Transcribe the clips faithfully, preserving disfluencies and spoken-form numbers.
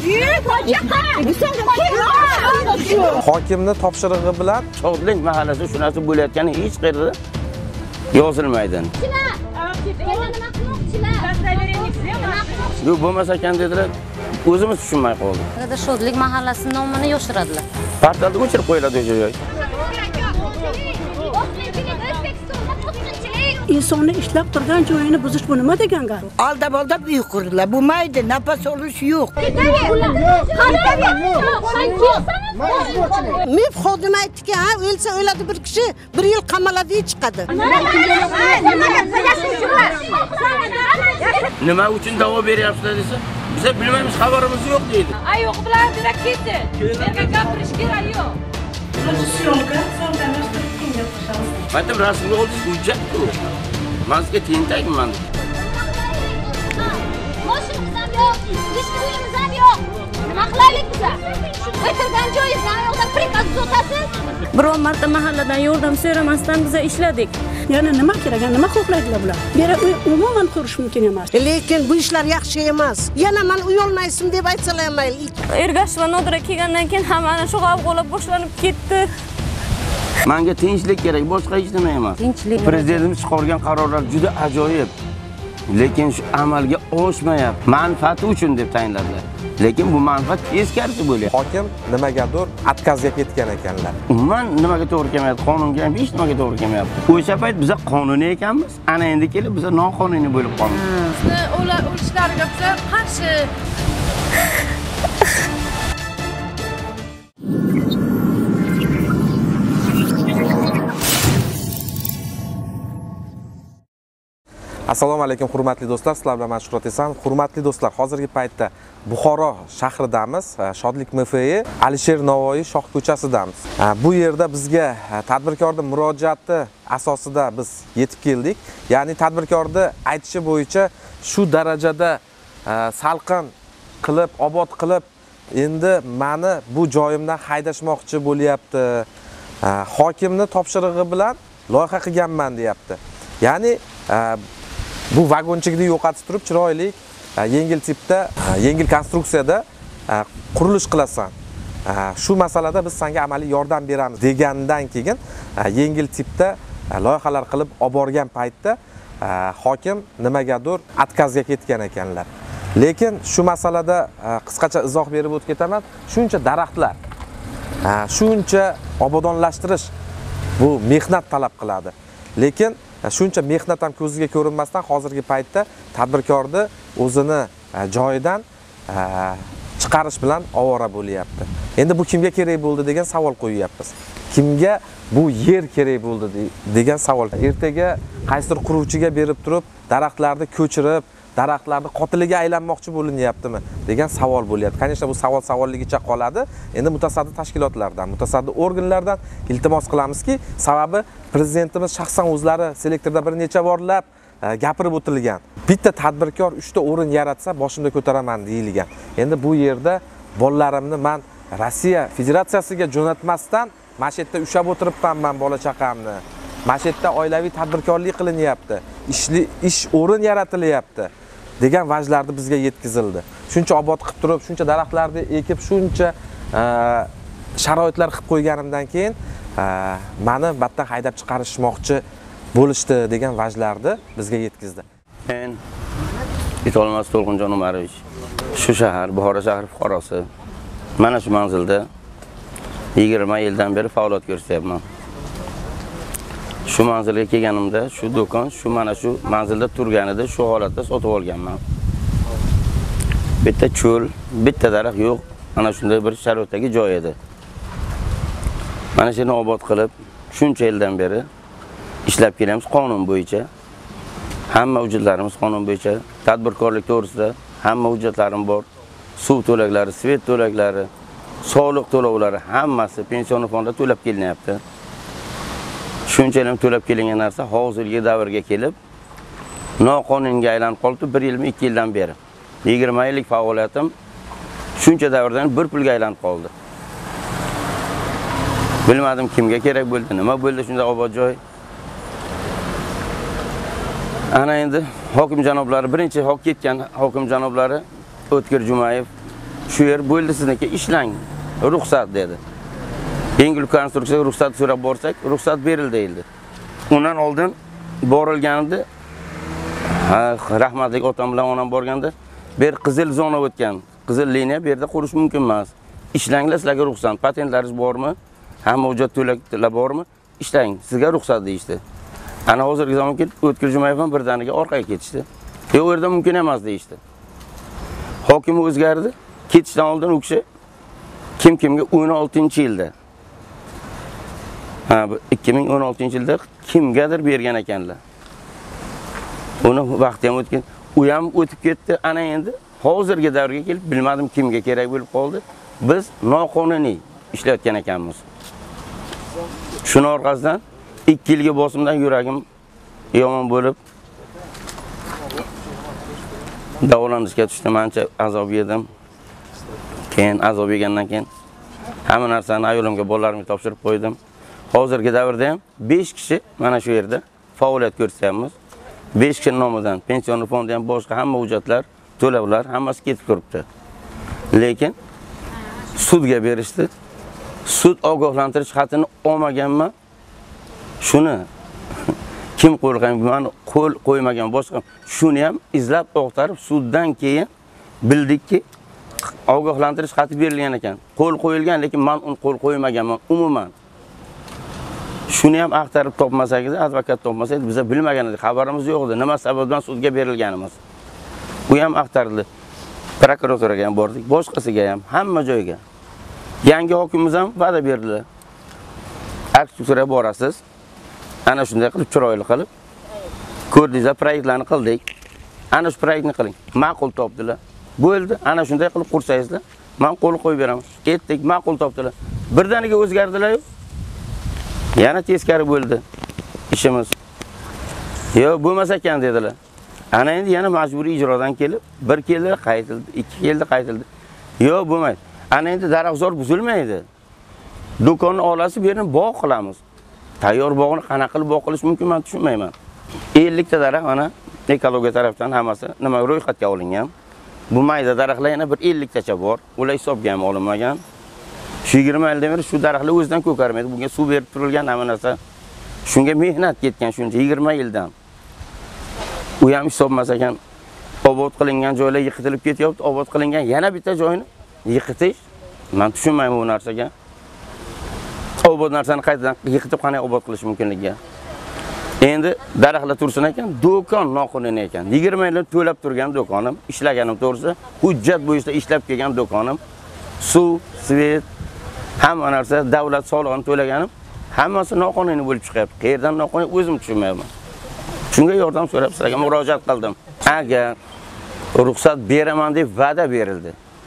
Hokimni topshirig'i bilan Shodlik mahallasi shunasi bo'layotgani hech qayerda yozilmaydi. Yo'q, bo'lmasa ekan dedilar. O'zimiz tushunmay qoldik. Shodlik mahallasi nomini yoshiradilar. Portalda o'chirib qo'yiladi o'sha joy. İnsonni ishlab turgan joyini buzish bu nima degan gap? Aldab-aldab uy qurdilar. Bu maydi, nafas olish yo'q. Mib xodim aytdiki, ha, o'lsa o'ladi bir kishi, bir yil qamaladi chiqadi. Nima uchun da'vo beryapsizlar desa, biz bilmaymiz, xabarimiz yo'q deydi. Ay yo'q bilan direkt ketdi. Menga gapirish kerak yo'q. Syomka, syomkalashtirib kimga qo'shamiz? Aytdim, rasmga oldiz hujjat-ku. Mazga tentayman. Moshinamiz ham yo'q, ishimiz ham yo'q. Nima qilaylik biz? O'tirgan joyingizdan yo'qdan prikaz o'tasiz. Biror marta mahalladan yordam so'ramasdan biz ishladik. Yana nima kerak? Nima xohlaydilar bular? Bera uy umuman qurish mumkin emas. Lekin bu ishlar yaxshi emas. Yana men uy olmaysim deb aytsalar ham mayli. Ergash va Nodira kelgandan keyin hammani shu g'avg'olab boshlanib ketdi. Menga tinchlik kerak, boshqa hech nima emas. Tinchlik. Prezidentimiz chiqargan qarorlar juda ajoyib. Lekin shu amalga oshmayapti. Manfaati uchun deb tayinladilar. Lekin bu manfaat teskarisi bo'lyapti. hokim nimagadir atkazga ketgan ekanlar. Umuman nimaga to'g'ri kelmayapti? Qonunga ham hech nimaga to'g'ri kelmayapti. O'sha payt biz qonuniy ekanmiz, ana endi kelib biz noqonuniy bo'lib qoldik. Bizni ular urishlariga biz qarshi. Assalomu alaykum hurmatli do'stlar, sizlar bilan Shuhrat Esan. Hurmatli do'stlar, hozirgi paytda Buxoro shahridamiz. Shodlik M F I Alisher Navoiy shoh ko'chasidamiz. Bu yerda bizga tadbirkorning murojaati asosida biz yetib keldik. Ya'ni tadbirkorning aytishi bo'yicha shu darajada salqin qilib, obod qilib, endi meni bu joyimdan haydashmoqchi bo'lyapti. Hokimni topshirig'i bilan loyiha qilganman deyapti. Ya'ni bu vagonchikni yo'qotib turib, chiroyli, yengil tipda, yengil konstruksiyada qurilish qilasan. Shu masalada biz senga amaliy yordam beramiz degandan keyin yengil tipda loyihalar qilib olib borgan paytda hokim nimagadir atkazga ketgan ekanlar. Lekin shu masalada qisqacha izoh berib o'tib ketaman. Shuncha daraxtlar, shuncha obodonlashtirish bu mehnat talab qiladi. Lekin shuncha mehnat ham ko'ziga ko'rinmasdan hozirgi paytda tadbirkorni o'zini joyidan chiqarish bilan ovora bo'lyapti. Endi bu kimga kerak bo'ldi degan savol qo'yyapmiz. Kimga bu yer kerak bo'ldi degan savol. Ertaga qaysidir quruvchiga berib turib, daraxtlarni ko'chirib, daraxtlarni qotiliga aylanmoqchi bo'linyaptimi degan savol bo'lyapti. Конечно, bu savol savolligicha qoladi. Endi mutasaddi tashkilotlardan, mutasaddi organlardan iltimos qilamizki, sababi prezidentimiz shaxsan o'zlari selektorda bir necha borlab gapirib o'tilgan. Bitta tadbirkor uchta o'rin yaratsa, boshimda ko'taraman deyilgan. Endi bu yerda bolalarimni men Rossiya Federatsiyasiga jo'natmasdan mana shu yerda ushab o'tiribman men bola chaqamni. Mana shu yerda oilaviy tadbirkorlik qilinyapti. Ishli ish o'rin yaratilyapti degan vajlarni bizga yetkazildi. Shuncha obod qilib turib, shuncha daraxtlarni ekib, shuncha sharoitlar qilib qo'yganimdan keyin meni battan haydab chiqarishmoqchi bo'lishdi degan vajlarni bizga yetkazdi. Men Itolmas To'lqinjon Umarovich, shu shahar, Buxoro shahri fuqarosi. Mana shu manzilda yigirma yildan beri faoliyat ko'rsatyapman. Shu manzilga kelganimda shu do'kon, shu mana shu manzilda turganida shu holatda sotib olganman. Bitta cho'l, bitta daraxt yo'q. Mana shunday bir sharoitdagi joy edi. Mana shuni obod qilib, shuncha yildan beri ishlab kelamiz qonun bo'yicha. Hamma hujjatlarimiz qonun bo'yicha, tadbirkorlik to'g'risida hamma hujjatlarim bor. Suv to'laklari, svet to'laklari, soliq to'lovlari hammasi pension fonda to'lab kelinyapti. Shunchalar to'lab kelingan narsa hozirgi davrga kelib noqonuniy aylanib qoldi bir yilmi ikki yildan beri. yigirma yillik faoliyatim shuncha davrdan bir pulga aylanib qoldi. Bilmadim kimga kerak bo'ldi, nima bo'ldi shunda obod joy. Ana endi hokim janoblari, birinchi hok ketgan hokim janoblari O'tkir Jumayev shu yer bo'ldi sizniki, ishlang, ruxsat dedi. Yengil konstruksiyaga ruxsat so'rab borsak, ruxsat berildi deyildi. Undan oldin borilganda, rahmatli otam bilan onam borganda, bu yer qizil zona o'tgan. Qizil liniya bu yerda qurish mumkin emas. Ishlanglar, sizlarga ruxsat. Patentlaringiz bormi? Hamma hujjat to'laklar bormi? Ishlang, sizga ruxsat deyishdi. Ana hozirgi zamon kelib, O'tkir Jumayev ham birdaniga orqaga ketishdi. Yo'q, u yerda mumkin emas deyishdi. Hokim o'zgardi. Ketishdan oldin u kishi kim kimga o'n oltinchi yilda ha bu ikki ming o'n oltinchi yilda kimgadir bergan ekanlar. Uni vaqti ham o'tgan. U ham o'tib ketdi. Ana endi hozirgi davrga kelib bilmadim kimga kerak bo'lib qoldi. Biz noqonuniy ishlayotgan ekanmiz. Shuni orqasidan ikki yilga bosimdan yuragim yomon bo'lib davolanishga tushdim, ancha azob yedim. Keyin azob yegandan keyin hamma narsani ayolimga, bolalarimga topshirib qo'ydim. Hozirgi davrda ham besh kishi mana shu yerda faoliyat ko'rsatyapmiz. besh kishi nomidan pension fondi ham boshqa hamma hujjatlar, to'lovlar hammasi ketib turibdi. Lekin sudga berishdi. Sud ogohlantirish xatini olmaganman. Shuni kim qo'ygan, men qo'l qo'ymagan boshqa. Shuni ham izlab o'qtarib suddan keyin bildikki, ogohlantirish xati berilgan ekan. Qo'l qo'yilgan, lekin men uni qo'l qo'ymaganman umuman. Shuni ham axtarib topmasak edi, advokat topmasak edi, biz bilmagan edik, xabarimiz yo'q edi. Nima sababdan sudga berilganimiz. Bu ham axtarildi. Prokuraturaga ham bordik, boshqasiga ham, hamma joyga. Yangi hokimimiz ham va'da berdilar. Aksiyasiga borasiz. Ana shunday qilib, chiroyli qilib ko'rdingizlar, proyektlarni qildik. Ana shu proyektni qiling. Ma'qul topdilar. Bo'ldi. Ana shunday qilib qursangizlar, men qo'l qo'yib beraman. Ketdik, ma'qul topdilar. Birdaniga o'zgardilar-yu. Yana teskari bo'ldi ishimiz. Yo'q, bo'lmas ekan dedilar. Ana endi yana majburiy ijrodan kelib, bir keldi, qaytildi, ikki keldi, qaytildi. Yo'q, bo'lmaydi. Ana endi daraxtzor buzilmaydi. Do'konni olasi bu yerni bog' qilamiz. Tayyor bog'ni qanaqa qilib bog' qilish mumkin, men tushunmayman. ellik ta daraxt mana ekologiya tarafdan hammasi nima ro'yxatga olingan. Bu mayda daraxtlar yana bir ellik tacha bor. Ular hisobga ham olinmagan. Shu yigirma yildan beri shu daraxtlar o'zidan ko'karmaydi. Bunga suv berib turilgan hamma narsa. Shunga mehnat ketgan shuncha yigirma yildan. U ham hisobmas ekan. Obod qilingan joylar yiqitilib ketyapti. Obod qilingan yana bitta joyni yiqitish. Men tushunmayman bu narsaga. Obod narsani qaytadan yiqitib qanday obod qilish mumkinligiga. Endi daraxtlar tursin ekan, do'kon noqonuniy ekan. yigirma yil to'lab turgan do'konim, ishlaganim to'g'risi, hujjat bo'yicha ishlab kelgan do'konim, suv, svet, hamma narsa davlat solig'ini to'laganim, hammasi noqonuniy bo'lib chiqyapti. Qayerdan noqonuniy o'zim tushunmayman. Shunga yordam so'rab sizlarga murojaat qildim. Agar ruxsat beraman deb va'da berildi.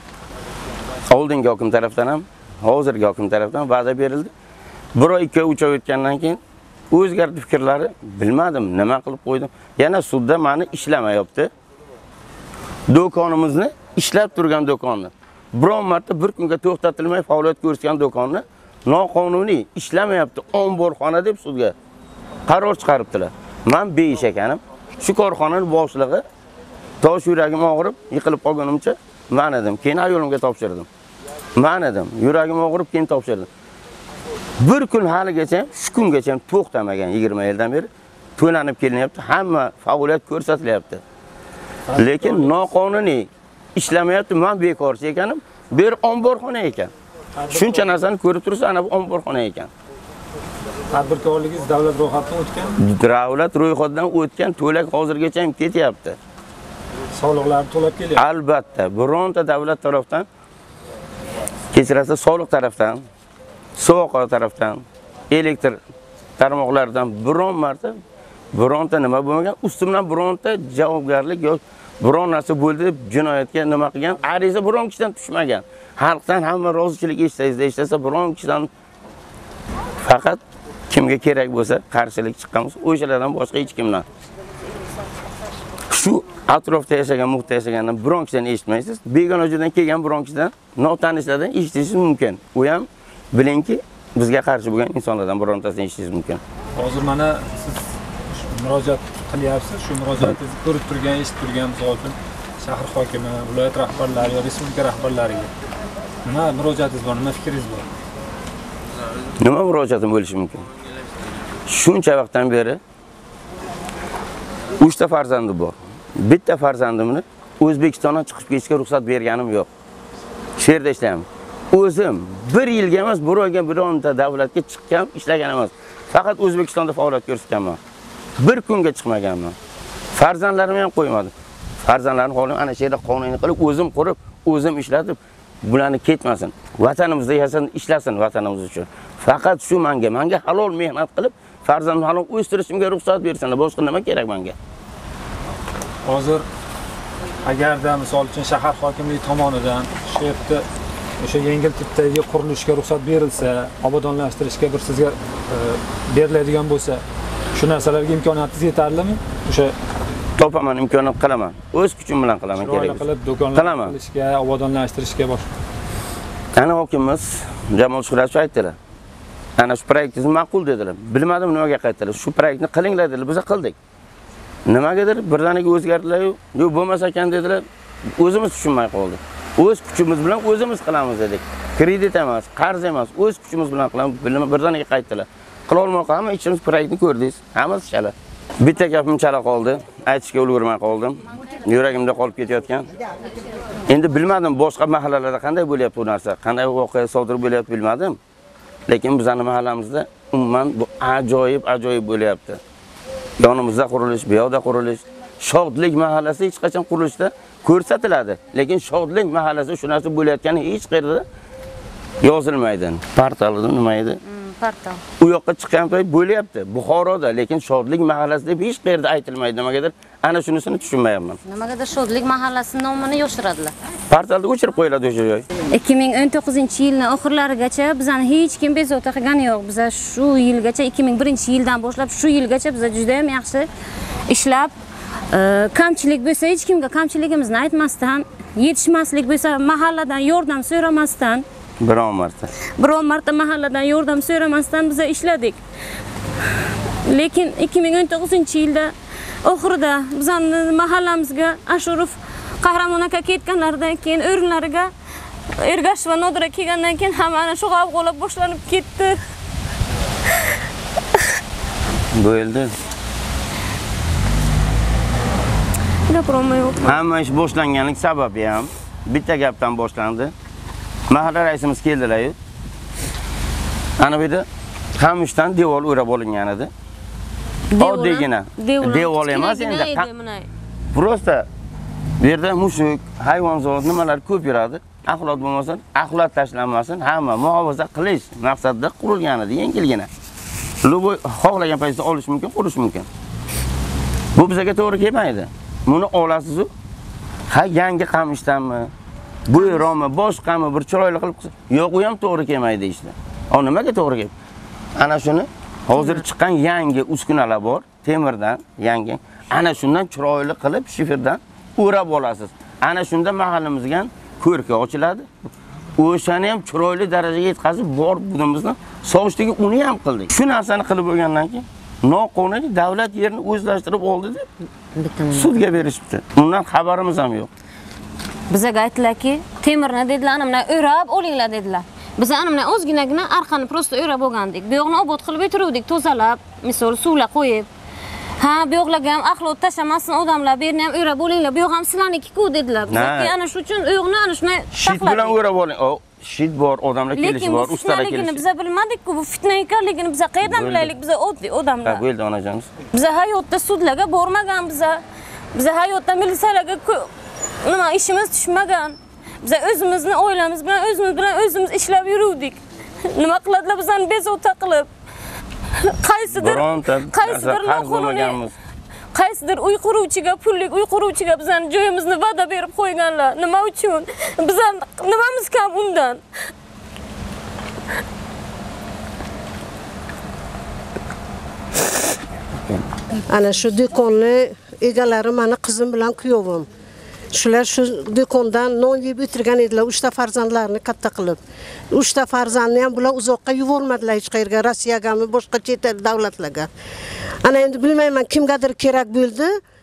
Oldingi hokim tarafdan ham, hozirgi hokim tarafdan va'da berildi. Bir oy, ikki oy, uch oy o'tgandan keyin o'zgardi fikrlari, bilmadim, nima qilib qo'ydim. Yana sudda meni ishlamayapti. Do'konimizni, ishlab turgan do'konni, biron marta bir kunga to'xtatilmay faoliyat ko'rsatgan do'konni noqonuniy ishlamayapti, omborxona deb sudga qaror chiqaribdilar. Men beyish ekanim, shu korxonaning boshlig'i tosh yuragim og'rib, yiqilib qolganimcha men edim. Keyin ayolimga topshirdim. Men edim, yuragim og'rib, keyin topshirdim. Bir kun haligacha, shu kungacha to'xtamagan yigirma yildan beri to'lanib kelinyapti, hamma faoliyat ko'rsatilyapti. Lekin noqonuniy ishlamayapti, men bekorchi ekanim, bu yer omborxona ekan. Shuncha narsani ko'rib tursiz, ana bu omborxona ekan. Tadbirkorligingiz davlat ro'yxatidan o'tgan? Davlat ro'yxatidan o'tgan, to'lak hozirgacha ham ketyapti. Soliqlarni to'lab kelyapti. Albatta, bironta davlat tarafdan, kechirasiz, soliq tarafdan, suvoqo tarafdan, elektr tarmoqlaridan biron marta bironta nima bo'lmagan, ustimdan bironta javobgarlik yo'q, biron narsa bo'ldi deb jinoyatga nima qilgan, ariza biron kishidan tushmagan. Xalqdan hamma rozichilik eshitsangiz, eshitsa biron kishidan faqat kimga kerak bo'lsa qarshilik chiqqanmiz, o'shalardan boshqa hech kimdan. Shu atrofda yashagan, muhitda yashagandan biron kishidan eshitmaysiz. Begona joydan kelgan biron kishidan, notanishlardan eshitishingiz mumkin. U ham bilingki, bizga qarshi bo'lgan insonlardan birontasini eshitishingiz mumkin. Hozir mana siz murojaat qilyapsiz, shu murojaatingizni ko'rib turgan, eshitib turgan, misol uchun shahar hokimi, viloyat rahbarlari yoki respublika rahbarlariga nima murojaatingiz bor, nima fikringiz bor? Nima murojaatim bo'lishi mumkin? Shuncha vaqtdan beri uch ta farzandi bor. Bitta farzandimni O'zbekistondan chiqib ketishga ruxsat berganim yo'q. Shu yerda ishlayman. O'zim bir yilga emas, birovga bironta davlatga chiqqan, ishlagan emas. Faqat O'zbekistonda faoliyat ko'rsatganman. Bir kunga chiqmaganman. Farzandlarimni ham qo'ymadim. Farzandlarim xolim ana shu yerda qonuniy qilib, o'zim qurib, o'zim ishlatib, bularni ketmasin. Vatanimizda yashasin, ishlasin vatanimiz uchun. Faqat shu menga, menga halol mehnat qilib, farzandimni halol o'stirishimga ruxsat bersinlar. Boshqa nima kerak menga? Hozir agarda misol uchun shahar hokimligi tomonidan shu yerda o'sha yengil tipdagi qurilishga ruxsat berilsa, obodonlashtirishga bir sizga e, beriladigan bo'lsa, shu narsalarga imkoniyatingiz yetarlimi? O'sha topaman, imkoniyat qilaman. O'z kuchim bilan qilaman kerak. qilib do'konlar qilishga, obodonlashtirishga boshqa. Ana hokimimiz Jamol Shuhratov aytdilar. Ana shu proyektingiz ma'qul dedilar. Bilmadim nimaga qaytdilar. Shu proyektni qilinglar dedilar, biz qildik. Nimagadir birdaniga o'zgardilar, yo'q bo'lmas ekan dedilar. O'zimiz tushunmay qoldik. O'z kuchimiz bilan o'zimiz qilamiz dedik. Kredit emas, qarz emas, o'z kuchimiz bilan qilamiz. Birdaniga qaytdilar. Qila olmoq hamma ishimiz proyektni ko'rdingiz. Hammasi chala. Bitta gapim chala qoldi. Aytishga ulgurmay qoldim. Yuragimda qolib ketayotgan. Endi bilmadim boshqa mahallalarda qanday bo'lyapti bu narsa, qanday voqea sodir bo'lyapti bilmadim. Lekin bizning mahallamizda umuman bu ajoyib, ajoyib bo'lyapti. Yonimizda qurilish, bu yoqda qurilish. Shodlik mahallasi hech qachon qurilishda ko'rsatiladi, lekin Shodlik mahallasi shu narsa bo'layotgani hech qayerda yozilmaydi. Portalda nima edi? Portal. U yoqqa chiqqan payt bo'lyapti, Buxoroda, lekin Shodlik mahallasi deb hech qayerda aytilmaydi. Nimagadir ana shunisini tushunmayapman. Nimagadir Shodlik mahallasi nomini yoshiradilar. Portalda o'chirib qo'yiladi o'sha joy. ikki ming o'n to'qqizinchi yilning oxirlarigacha bizani hech kim bezovta qilgani yo'q. Biz shu yilgacha ikki ming birinchi yildan boshlab shu yilgacha biz juda ham yaxshi ishlab, kamchilik bo'lsa hech kimga kamchiligimizni aytmasdan, yetishmaslik bo'lsa mahalladan yordam so'ramasdan, biron marta. Biron marta mahalladan yordam so'ramasdan biz ishladik. Lekin ikki ming o'n to'qqizinchi yilda oxirida bizning mahallamizga Ashurov Qahramon aka ketganlaridan keyin o'rinlariga Ergashev va Nodira kelgandan keyin hamma ana shu g'avg'olar boshlanib ketdi. Bo'ldi. Gapirolmayapman. Hamma ish boshlanganlik sababi ham bitta gapdan boshlandi. Mahalla raisimiz keldilar-yu. Ana bu yerda qamishdan devor o'rab olingan edi. Oddiygina. Devor emas endi. Prosta bu yerda mushuk, hayvonzot nimalar ko'p yuradi. Axlat bo'lmasa, axlat tashlanmasin, hamma muhofaza qilish maqsadida qurilgan edi, yengilgina. Luboy xohlagan paytda olish mumkin, qurish mumkin. Bu bizga to'g'ri kelmaydi. Buni olasiz-ku. Ha, yangi qamishdanmi? Bu yermi, boshqami bir chiroyli qilib qilsa, yo'q, u ham to'g'ri kelmaydi ishda. O nimaga to'g'ri kelmaydi? Ana shuni hozir chiqqan yangi uskunalar bor, temirdan, yangi. Ana shundan chiroyli qilib shiferdan o'rab olasiz. Ana shunda mahallamizga ko'rka ochiladi. O'shani ham chiroyli darajaga yetkazib bor budimizni sog'ishdagi uni ham qildik. Shu narsani qilib bo'lgandan keyin noqonuniy davlat yerini o'zlashtirib oldi deb sudga berishibdi. Undan xabarimiz ham yo'q. Bizga aytdilarki, temirni dedilar, ana bilan o'rab olinglar dedilar. Biz ana bilan ozginagina arqani prosta o'rab olgandik. Bu yoqni obod qilib o'tiruvdik, tozalab, misol suvlar qo'yib. Ha, bu yoqlarga ham axlat tashlamasin odamlar, bu yerni ham o'rab olinglar. Bu yoq ham sizlarniki-ku dedilar. Bizga ana shu uchun u yoqni ana shunday shit bilan o'rab oling. O, shit bor, odamlar kelishi bor, ustalar kelishi. Lekin biz bilmadik-ku, bu fitna ekanligini biz qayerdan bilaylik, biz oddiy odamlar. Ha, bo'ldi onajonimiz. Biz hayotda sudlarga bormagan, biz biz hayotda militsiyalarga nima ishimiz tushmagan. Biz o'zimizni oilamiz bilan o'zimiz bilan o'zimiz ishlab yuruvdik. Nima qiladilar bizani bezovta qilib? Qaysidir qaysidir noqonuniy qaysidir uy quruvchiga, pullik uy quruvchiga bizani joyimizni va'da berib qo'yganlar. Nima uchun? Biz nimamiz kam undan? Ana shu do'konni egalari meni qizim bilan kuyovim. Shular shu do'kondan non yeb o'tirgan edilar, uch ta farzandlarini katta qilib. uch ta farzandni ham bular uzoqqa yubormadilar hech qayerga, Rossiyagami, boshqa chet el davlatlarga. Ana endi bilmayman, kimgadir kerak bo'ldi.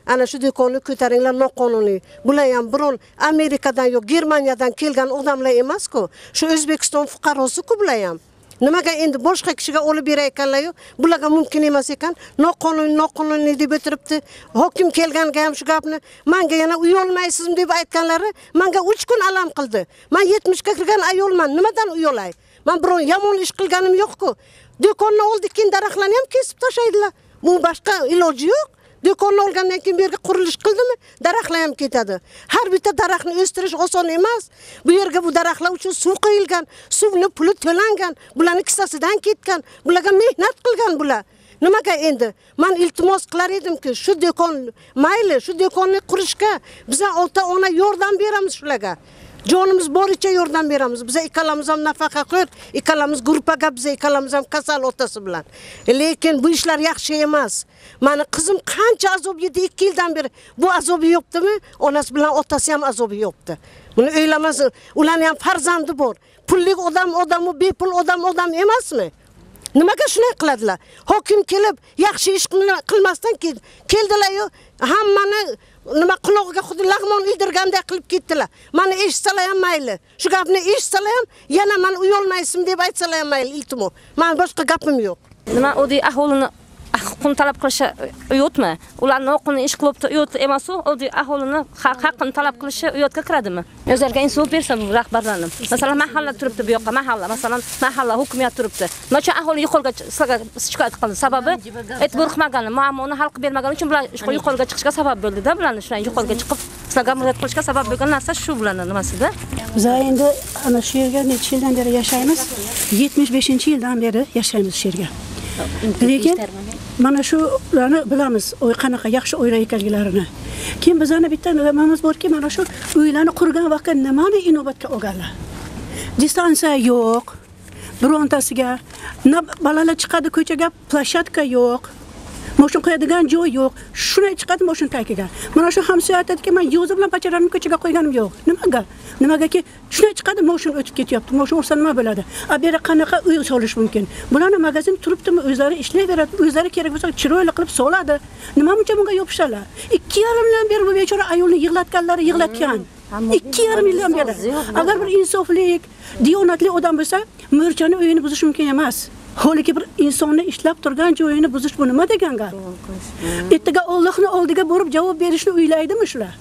ana shu do'konni ko'taringlar noqonuniy. Bular ham biron Amerikadan yo'q, Germaniyadan kelgan odamlar emas-ku. Shu O'zbekiston fuqarosi-ku bular ham. Nimaga endi boshqa kishiga olib berayotganlar-yu, bularga mumkin emas ekan. Noqonuniy, noqonuniy deb o'tiribdi. Hokim kelganga ham shu gapni, menga yana uy olmaysizmi deb aytganlari, menga uch kun alam qildi. Men yetmishga kirgan ayolman, nimadan uy olay? Men biron yomon ish qilganim yo'q-ku. Do'konni oldik-keyin daraxtlarni ham kesib tashlaydilar. Bu boshqa iloji yo'q. Do'konni olgandan keyin bu yerga qurilish qildimi, daraxtlar ham ketadi. Har bitta daraxtni o'stirish oson emas. Bu yerga bu daraxtlar uchun suv qo'yilgan, suvni puli to'langan, bularning kissasidan ketgan, bularga mehnat qilgan bular. Nimaga endi? Men iltimos qilar edimki, shu do'kon mayli, shu do'konni qurishga biza ota-ona yordam beramiz shularga. Jonimiz boricha yordam beramiz. Biz ikkalamiz ham nafaqaxo'r, ikkalamiz gruppaga, biz ikkalamiz ham kasal otasi bilan. Lekin bu ishlar yaxshi emas. Mani qizim qancha azob yedi ikki yildan beri. Bu azobi yo'qdimi? Onasi bilan otasi ham azobi yo'qdi. Buni o'ylamas, ularning ham farzandi bor. Pullik odam odam, bepul odam odam emasmi? Nimaga shunday qiladilar? Hokim kelib, yaxshi ish qilmasdan keldilar-yu, hammani nima qulog'iga xuddi lag'mon ildirganday qilib ketdilar. Meni eshitsalar ham mayli. Shu gapni eshitsalar ham yana men uy olmaysizmi deb aytsalar ham mayli, iltimos. Men boshqa gapim yo'q. Nima o'zi aholini huquqini talab qilishi uyotmi? Ularni noqonuniy ish qilibdi, uyot emas u, o'zi aholini haqqini talab qilishi uyotga kiradimi? O'zlariga insof bersa bu rahbarlarning. Masalan, mahalla turibdi bu yoqqa, mahalla, masalan, mahalla hokimiyat turibdi. Nechta aholi yuqoriga sizga shikoyat qildi. Sababi e'tibor qilmagani, muammoni hal qilib bermagani uchun bular yuqoriga chiqishga sabab bo'ldi-da, bularni shunday yuqoriga chiqib sizlarga murojaat qilishga sabab bo'lgan narsa shu bularning nimasida. Biz endi ana shu yerga necha yildan beri yashaymiz? yetmish beshinchi yildan beri yashaymiz shu yerga. Lekin mana shularni bilamiz, o'y qanaqa yaxshi o'ylayotganlarini. Keyin bizning bitta nimamiz borki, mana shu uylarni qurgan vaqtda nimani inobatga olganlar. Distansiya yo'q. Birontasiga balalar chiqadi ko'chaga, plashatka yo'q. Mashin qo'yadigan joy yo'q. Shunday chiqadi mashin tagiga. Mana shu hamsoya aytadiki, men yo'zi bilan pacharalarni ko'chaga qo'yganim yo'q. Nimaga? Nimagaki shunday chiqadi, mashin o'tib ketyapti. Mashin ursa nima bo'ladi? A beri qanaqa uy solish mumkin? Bularni magazin turibdimi, o'zlari ishlayveradi, o'zlari kerak bo'lsa chiroyli qilib soladi. Nima uchun bunga yopishadilar? ikki yarim yildan beri bu bechora ayolni yig'latganlari yig'latgan. ikki yarim yildan beri. Agar bir insoflik, diyonatli odam bo'lsa, mo'rchani uyini buzish mumkin emas. Holiki bir insonni ishlab turgan joyini buzish bu nima degan gap? Ertaga Allohning oldiga borib javob berishni o'ylaydimi shular?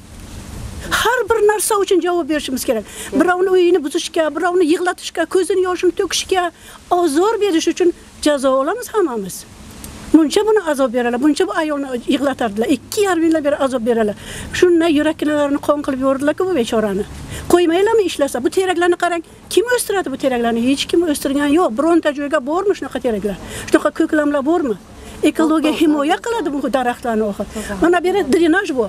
Har bir narsa uchun javob berishimiz kerak. Birovni uyini buzishga, birovni yig'latishga, ko'zini yoshini to'kishga, ozor berish uchun jazo olamiz hammamiz. Buncha buni azob beradilar, buncha bu ayolni yig'latardilar. ikki yarim yildan beri azob beradilar. Shunday yuraklarni qon qilib yordilar-ku bu bechorani. Qo'ymaylarmi ishlasa? Bu teraklarni qarang. Kim o'stiradi bu teraklarni? Hech kim o'stirgan yo'q. Bironta joyga bormi shunaqa teraklar? Shunaqa ko'klamlar bormi? Ekologiya himoya qiladi bu daraxtlarni oxir. Mana bu yerda drenaj bu.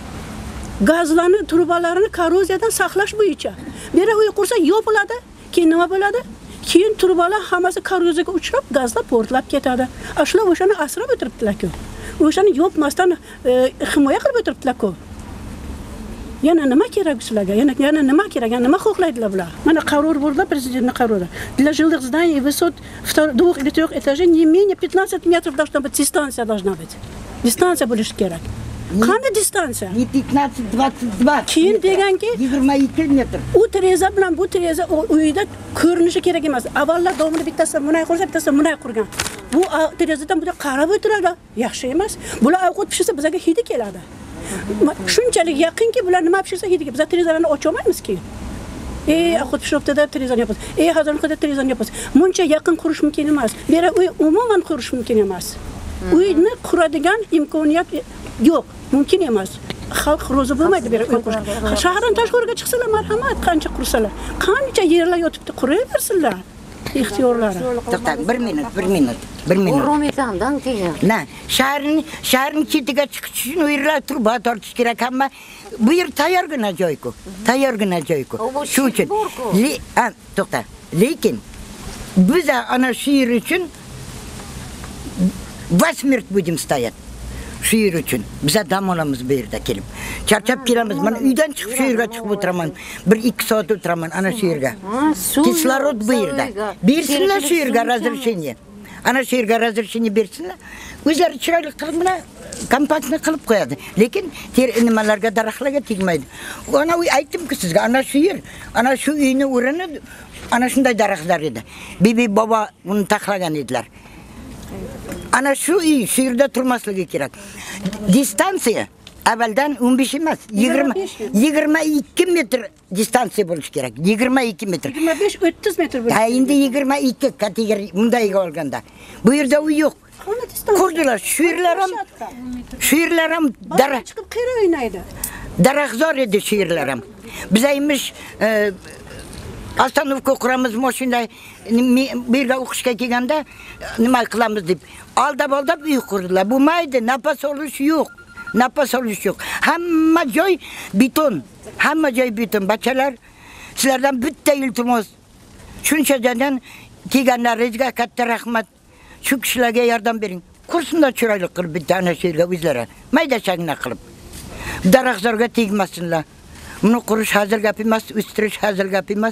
Gazlarni, trubalarini korroziyadan saqlash bo'yicha. Bu yerda uy qursa yopiladi. Keyin nima bo'ladi? Keyin trubalar hammasi korroziyaga uchrab, gazlar portlab ketadi. Shular o'shani asrab o'tiribdilar-ku. O'shani yopmasdan himoya qilib o'tiribdilar-ku. Yana nima kerak sizlarga? Yana yana nima kerak? Yana nima xohlaydilar bular? Mana qaror bo'ldi, prezidentning qarori. Для жилых зданий высот двух или трех этажей не менее пятнадцать метров должна быть, дистанция должна быть. Distansiya bo'lishi kerak. Qanday distansiya? пятнадцать двадцать два. Keyin deganki yigirma ikki metr. U tereza bilan bu tereza uyda ko'rinishi kerak emas. Avvallar domini bittasi bunday qursa, bittasi bunday qurgan. Bu terezadan bunday qarab o'tiradi. Yaxshi emas. Bular ovqat pishirsa bizga hidi keladi. Shunchalik yaqinki bular nima pishirsa hidi keladi. Biz terezalarni ocha olmaymiz-ki. Ey, ovqat pishiribdi-da terazani yopasiz. Ey, hazırlıqda terazani yopasiz. Buncha yaqin qurish mumkin emas. Bera uy umuman qurish mumkin emas. Uyni quradigan imkoniyat yo'q, mumkin emas. Xalq rozi bo'lmaydi bera uy qurish. Shahardan tashqariga chiqsalar marhamat, qancha qursalar, qancha yerlar yotibdi, quraversinlar. İxtiyorlari. To'xtang, bir minut, bir minut, bir minut. Rometandan keyin. Na, shaharning shaharning chetiga chiqish uchun u yerlar truba tortish kerak, hamma bu yer tayyorgina joy-ku. Tayyorgina joy-ku. Shu uchun. Ha, to'xta. Lekin biz ana shu yer uchun vasmert budem stoyat. Shu yer uchun biza dam olamiz bu yerda kelib. Charchab kelamiz. Men uydan chiqib shu yerga chiqib o'tiraman. bir ikki soat o'tiraman ana shu yerga. Kislorod bu yerda. Bersinlar shu yerga razрешение. Ana shu yerga razрешение bersinlar. O'zlari chiroyli qilib mana kompaktni qilib qo'yadi. Lekin ter nimalarga daraxtlarga tegmaydi. Ana uy aytdim-ku sizga, ana shu yer, ana shu uyni o'rini ana shunday daraxtlar edi. Bibi bobo uni taxlagan edilar. Ana shu uy shu yerda turmasligi kerak. Distansiya avvaldan o'n besh emas, yigirma yigirma ikki metr distansiya bo'lishi kerak. yigirma ikki metr. yigirma besh o'ttiz metr bo'lishi. Ha, endi yigirma ikki kategoriya bundayga olganda. Bu yerda uy yo'q. Qurdilar, shu yerlar ham shu yerlar ham daraxt chiqib qira o'ynaydi. Daraxtzor edi shu yerlar ham. Biz aymish Astanovka quramiz mashina bu yerga o'qishga kelganda nima qilamiz deb aldab-aldab uy qurdilar. Bo'lmaydi, nafas olish yo'q. Nafas olish yo'q. Hamma joy beton, hamma joy beton. Bachalar, sizlardan bitta iltimos. Shunchadan kelganlaringizga katta rahmat. Shu kishilarga yordam bering. Qursinlar chiroyli qilib bitta ana shu yerga o'zlari. Mayda-chagna qilib. Daraxtzorga tegmasinlar. Buni qurish hazır gap emas, o'stirish hazır gap emas.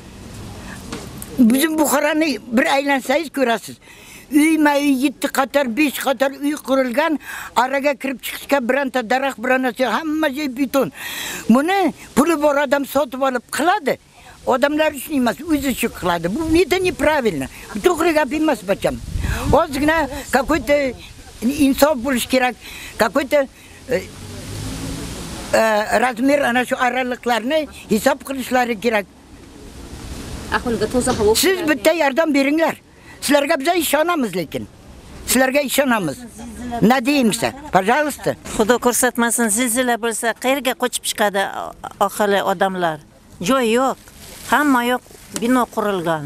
Bizim Buxoroni bir aylansangiz ko'rasiz. Uyma-uy yetti qator, besh qator uy qurilgan, araga kirib chiqishga biranta daraxt, biranta hamma joy beton. Buni puli bor odam sotib olib qiladi. Odamlar uchun emas, o'zi uchun qiladi. Bu neta neправильно. Bu to'g'ri gap emas bacham. Ozgina какой-то insof bo'lish kerak. Какой-то razmer ana shu aralıklarni hisob qilishlari kerak. Aholiga toza havo. Siz bitta yordam beringlar. Sizlarga biz ishonamiz lekin. Sizlarga ishonamiz. Ne deyimsa, пожалуйста. Xudo ko'rsatmasin, zilzila bo'lsa, qayerga qochib chiqadi aholi odamlar? Joy yo'q. Hamma yo'q, bino qurilgan.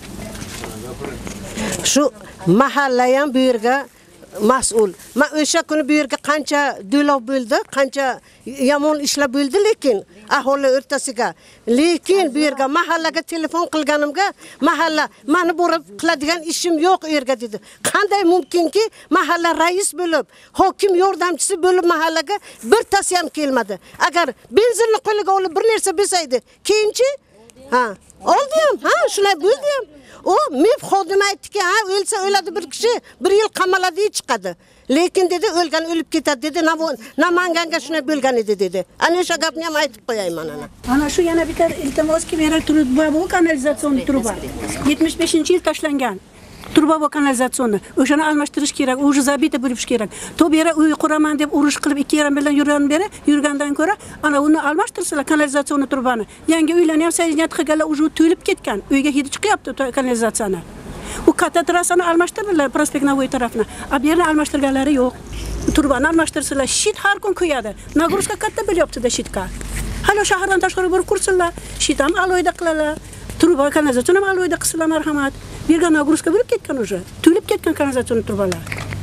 Shu mahalla ham bu yerga mas'ul. Men o'sha kuni bu yerga qancha do'lov bo'ldi, qancha yomon ishlar bo'ldi, lekin aholi o'rtasiga. Lekin bu yerga mahallaga telefon qilganimga, mahalla meni borib qiladigan ishim yo'q u yerga dedi. Qanday mumkinki mahalla rais bo'lib, hokim yordamchisi bo'lib mahallaga birtasi ham kelmadi. Agar benzinni qo'liga olib bir narsa bo'lsaydi, keyinchi ha, oldi ham, ha, shunday bo'ldi ham. O mib xodim aytdiki, ha, o'lsa o'ladi bir kishi, bir yil qamaladi chiqadi. Lekin dedi, o'lgan o'lib ketadi dedi. Namanganga shunday bo'lgan edi dedi. Ana o'sha gapni ham aytib qo'yayman ana. Ana shu yana bitta iltimos ki berilib turibdi, bu kanalizatsion truba. yetmish beshinchi yil tashlangan. Truba va kanalizatsiyoni. O'shani almashtirish kerak, o'zi zabita bo'lish kerak. To bera uy quraman deb urush qilib ikki yarim bilan yurgan beri, yurgandan ko'ra, ana uni almashtirsalar kanalizatsiyoni trubani. Yangi uylarni ham saylanat qilganlar o'zi to'lib ketgan. Uyga hidi chiqyapti kanalizatsiyani. U katta trassani almashtirdilar prospekt Navoiy tarafini. A bu yerni almashtirganlari yo'q. Turbani almashtirsalar, shit har kun kuyadi. Nagruska katta bo'lyapti-da shitga. Hali shahardan tashqari bir kursinlar, shit ham aloyda qilalar. Truba kanalizatsiyoni ham aloyda qilsalar marhamat. Birga nagruska bo'lib ketgan o'sha. To'lib ketgan kanalizatsiyon trubalar.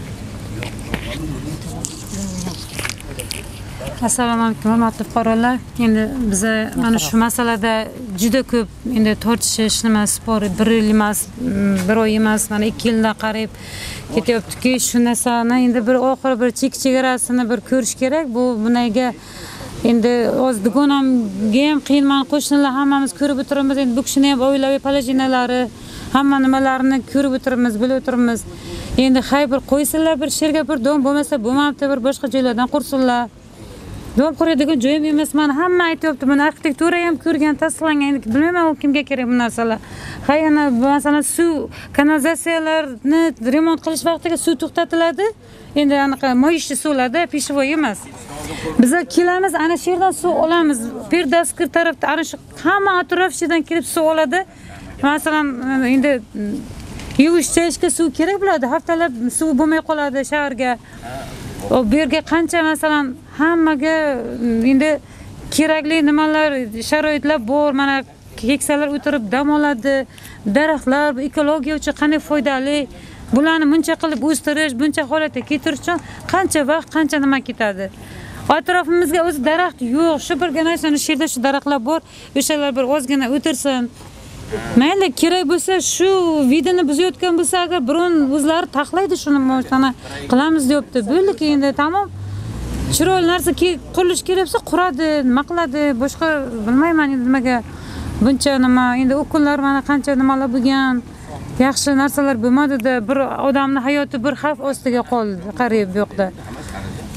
Assalomu alaykum, hurmatli fuqarolar. Endi biz mana shu masalada juda ko'p endi tortishish, nima spor bir yil emas, bir oy emas, mana ikki yildan qarib ketyaptiki, shu narsani endi bir oxiri bir chek chegarasini bir ko'rish kerak. Bu bunaga endi o'z dugonamga ham qiynman, qo'shnilar hammamiz ko'rib o'tiramiz. Endi bu kishini ham oilaviy polojinalari, hamma nimalarini ko'rib o'tiramiz, bilib o'tiramiz. Endi hay bir qo'ysinlar, bir sherga bir dom bo'lmasa bo'lmabdi, bir boshqa joylardan qursinlar. Dom quradigan joyim emas, mana hamma aytibdi, buni arxitektura ham ko'rgan, tasdiqlangan. Endi bilmayman u kimga kerak bu narsalar. Hay ana masalan suv kanalizatsiyalarni remont qilish vaqtiga suv to'xtatiladi. Endi anaqa moyishli suvlarda peshvoy emas. Biz kelamiz, ana shu yerdan suv olamiz. Perdaskir tarafda ana shu hamma atrofdan kelib suv oladi. Masalan, endi yuvish chayishga suv kerak bo'ladi. Haftalab suv bo'lmay qoladi shaharga. O bu yerga qancha masalan hammaga endi kerakli nimalar, sharoitlar bor. Mana keksalar o'tirib dam oladi. Daraxtlar ekologiya uchun qanday foydali. Bularni buncha qilib o'stirish, buncha holatga keltirish uchun qancha vaqt, qancha nima ketadi. Atrofimizga o'zi daraxt yo'q. Shu birgina shu yerda shu daraxtlar bor. O'shalar bir ozgina o'tirsin. Mayli, kerak bo'lsa shu vidini buzayotgan bo'lsa, agar biron o'zlari taxlaydi shuni mana qilamiz deyapti. Bo'ldi endi tamom. Chiroyli narsa qurilish kerak bo'lsa quradi, nima qiladi, boshqa bilmayman endi nimaga buncha nima. Endi u kunlar mana qancha nimalar bo'lgan, yaxshi narsalar bo'lmadi-da, bir odamning hayoti bir xavf ostiga qoldi, qariyb yo'qda.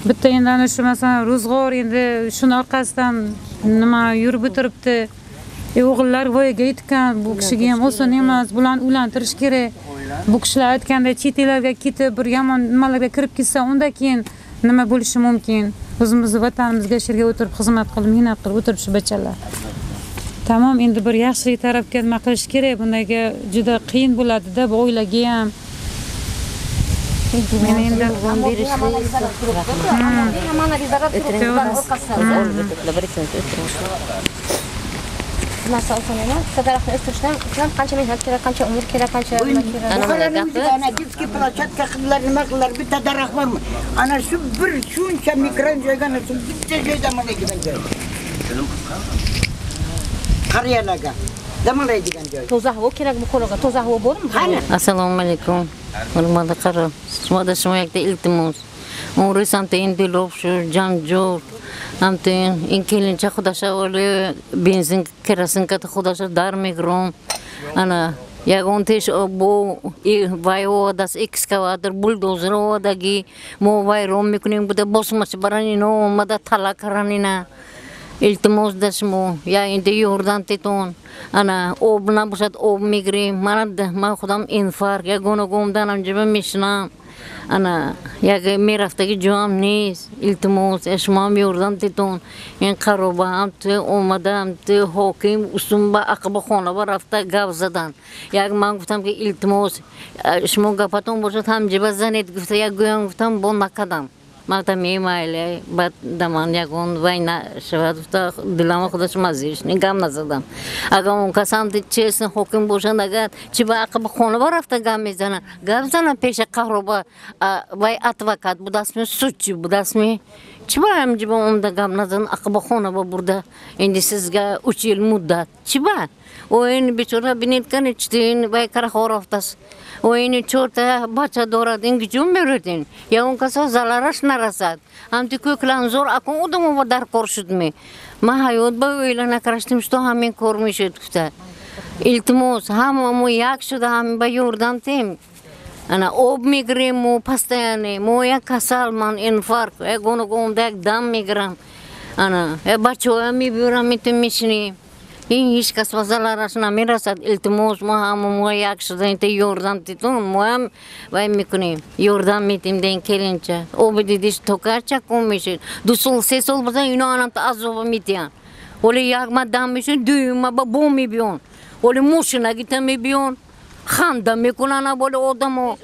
bitta endi ana shu masalan ro'zg'or endi shuni orqasidan nima yurib o'tiribdi. E o'g'illar voyaga yetgan, bu kishiga ham oson emas, bularni uylantirish kerak. Bu kishilar aytganda chet ellarga ketib, bir yomon nimalarga kirib ketsa, undan keyin nima bo'lishi mumkin? O'zimizning vatanimizga sherga o'tirib xizmat qilib, mehnat qilib o'tirib shu bachalar. Tamam, endi bir yaxshilik tarafga nima qilish kerak, bundaga juda qiyin bo'ladi-da bu oilaga ham. Men endi masal sanama, daraxtni o'stirishdan ham qancha mehnat kerak, qancha umr kerak, qancha nima kerak. Ana детский площадка qildilar, nima qildilar, bitta daraxt bormi? Ana shu bir shuncha mikron joyga ana shu bitta joyda mana joy. Qariyalarga damalaydigan joy. Toza havo kerak bu qo'lga, toza havo bormi? Assalomu alaykum. Hurmatli qaro. Sizga shimoyakda iltimos. Umri samte endi lobshu janjor. Amten in kelincha xudasha oli benzin kerosin kat xudasha dar migron. Ana yagon tesh bu vai odas excavator bulldozer odagi mo vai rom mikuning buda bosmaç barani no mada thala karanina. İltimos dasmo ya indi yordan teton ana obna busat ob migri manad ma xudam infar ya gono gomdan amjiba mishna ana ya miraftagi jam nis iltimos esmam yordan teton en qaroba amte omadam te hokim usumba aqba xona barafta gavzadan ya man guftam ki iltimos esmo gapaton busat amjiba zanet gufta ya goyan guftam bonakadam Mata meymayle bat daman yakon vayna şevadufta dilama kudaş maziş ne gamnazadan. Agam on kasam ditçesin hokim boşan agat çiba akıbı konu var hafta gamezana. Gavzana peşe kahroba vay advokat bu dasmi suççu bu dasmi. Çiba amciba onda gamnazan akıbı konu var burada. Endi sizga üç yıl muddat. Çiba. O en biçora binetkan içtiğin vay karahor haftas. Oyunu çorta baca doğradın gücüm verirtin. Ya on kasa zalaraş narasat. Amti köklan zor akın odamı vadar korşutmi. Ma hayot ba öyle nakarıştım što hamin kormuş etküte. İltimos hamamı yakşuda hamin ba yordan tem. Ana ob migremu pastayane moya kasalman infarkt. E gonu gondak dam migram. Ana e bachoya mi biuramitim mişni. In hiç kasvazalar arasına mirasat iltimos muhamı muha yakşıdan ite yordan titun muham vay mikuni yordan mitimden kelince o bir didiş tokarça konmuşun dusul ses olmasa yine anamta azova mitiyan öyle yakma dammışın düğüme ba bu mi biyon öyle muşuna gitme biyon khanda mikunana böyle odam o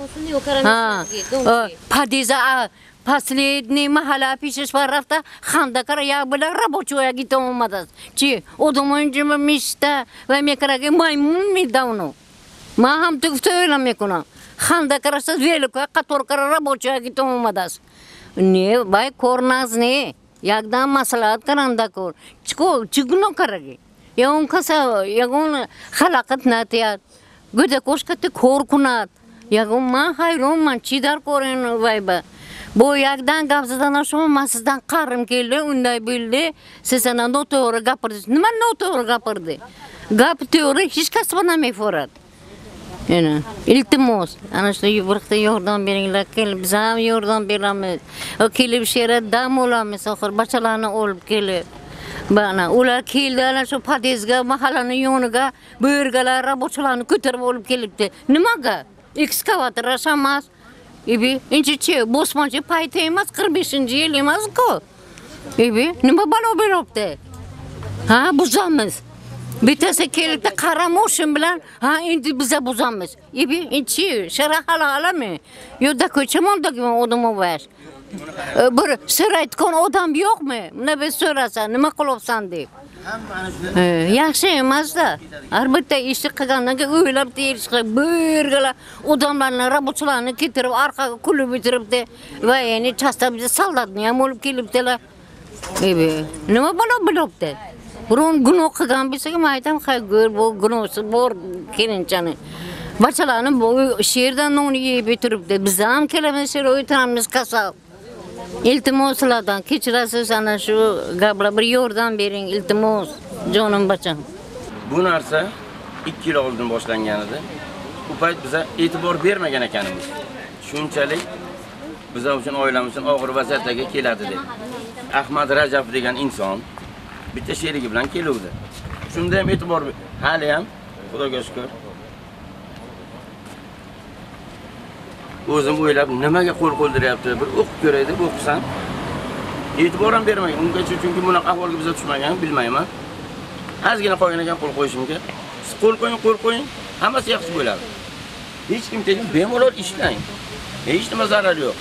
ha padiza Последний mahala pişiş var rafta khanda kar ya bela rabochoya gitam olmadas. Çi odamoyunca mişta ve mekarage maymun mi davno. Ma ham tüfte öyle mekuna. Khanda karasa velik ve kator kar rabochoya gitam olmadas. Ne bay kornaz ne? Yagdan maslahat karanda kor. Çiko çigno karage. Ya on kasa ya on halakat natiyat. Güde koşkatı korkunat. Ya on ma hayron man çidar koren vayba. Bu yakdan gavzadan aşama masızdan qarım keldi, unday bildi. Sizana noto'g'ri gapirdi. Nima noto'g'ri gapirdi? Gap to'g'ri hech kas banamay forat. Yani iltimos, ana shu yurtda yordam beringlar, kelib biz ham yordam beramiz. O kelib shera dam olamiz, oxir bachalarni olib kelib. Bana ular keldi, ana shu padezga, mahallaning yoniga, bu yergalar rabochilarni ko'tarib olib kelibdi. Nimaga? Ekskavator rashamas. İbi, inci çi, bosmancı payta emas, qirq beshinchi yil emas ku. İbi, nima balo beribdi? Ha, buzamiz. Bittasi kelibdi qaramoshim bilan, ha, endi biza buzamiz. İbi, inchi, shara hala alami. Yo'da ko'chamoldagi odam var. Bir sir aytgan odam yo'qmi? Mana bir so'rasa, nima qilibsan deb. Yaxshi emas-da. Albatta ishni qilgandan keyin o'ylab terishga bo'rgalar odamlarni, rabochilarni ketirib orqaga kulib o'tiribdi va ya'ni chastab soldatni ham olib kelibdilar. Ebe, nima bo'la bilibdi? Biron gunoh qilgan bo'lsa, men aytam, "Qaygur bu gunohsi bor kelinchani." Bachalarni bu sherdan non yeb o'tiribdi. Biz ham kelamiz, sher o'tiramiz kasal. İltimoslardan kechirasiz ana shu gaplar bir yordam bering iltimos jonim bacham. Bu narsa ikki yil oldin boshlangan edi. Bu payt biza e'tibor bermagan ekanmiz. Shunchalik bizlar uchun oilamiz uchun og'ir vaziyatlarga keladi deb. Ahmad Rajab degan inson bitta sherigi bilan keluvdi. Shunda ham e'tibor hali ham Xudoga shukr. O'zim o'ylab nimaga qo'l qo'ldiryapti, bir o'qib ko'ray deb o'qisam, e'tibor ham bermagan. Ungacha chunki bunaqa ahvolga biz tushmagan, bilmayman. Ozgina qolgan ekan qo'l qo'yishimga. Siz qo'l qo'ying, qo'l qo'ying, hammasi yaxshi bo'ladi. Hech kim tegib bemalol ishlang. Hech nima zarar yo'q.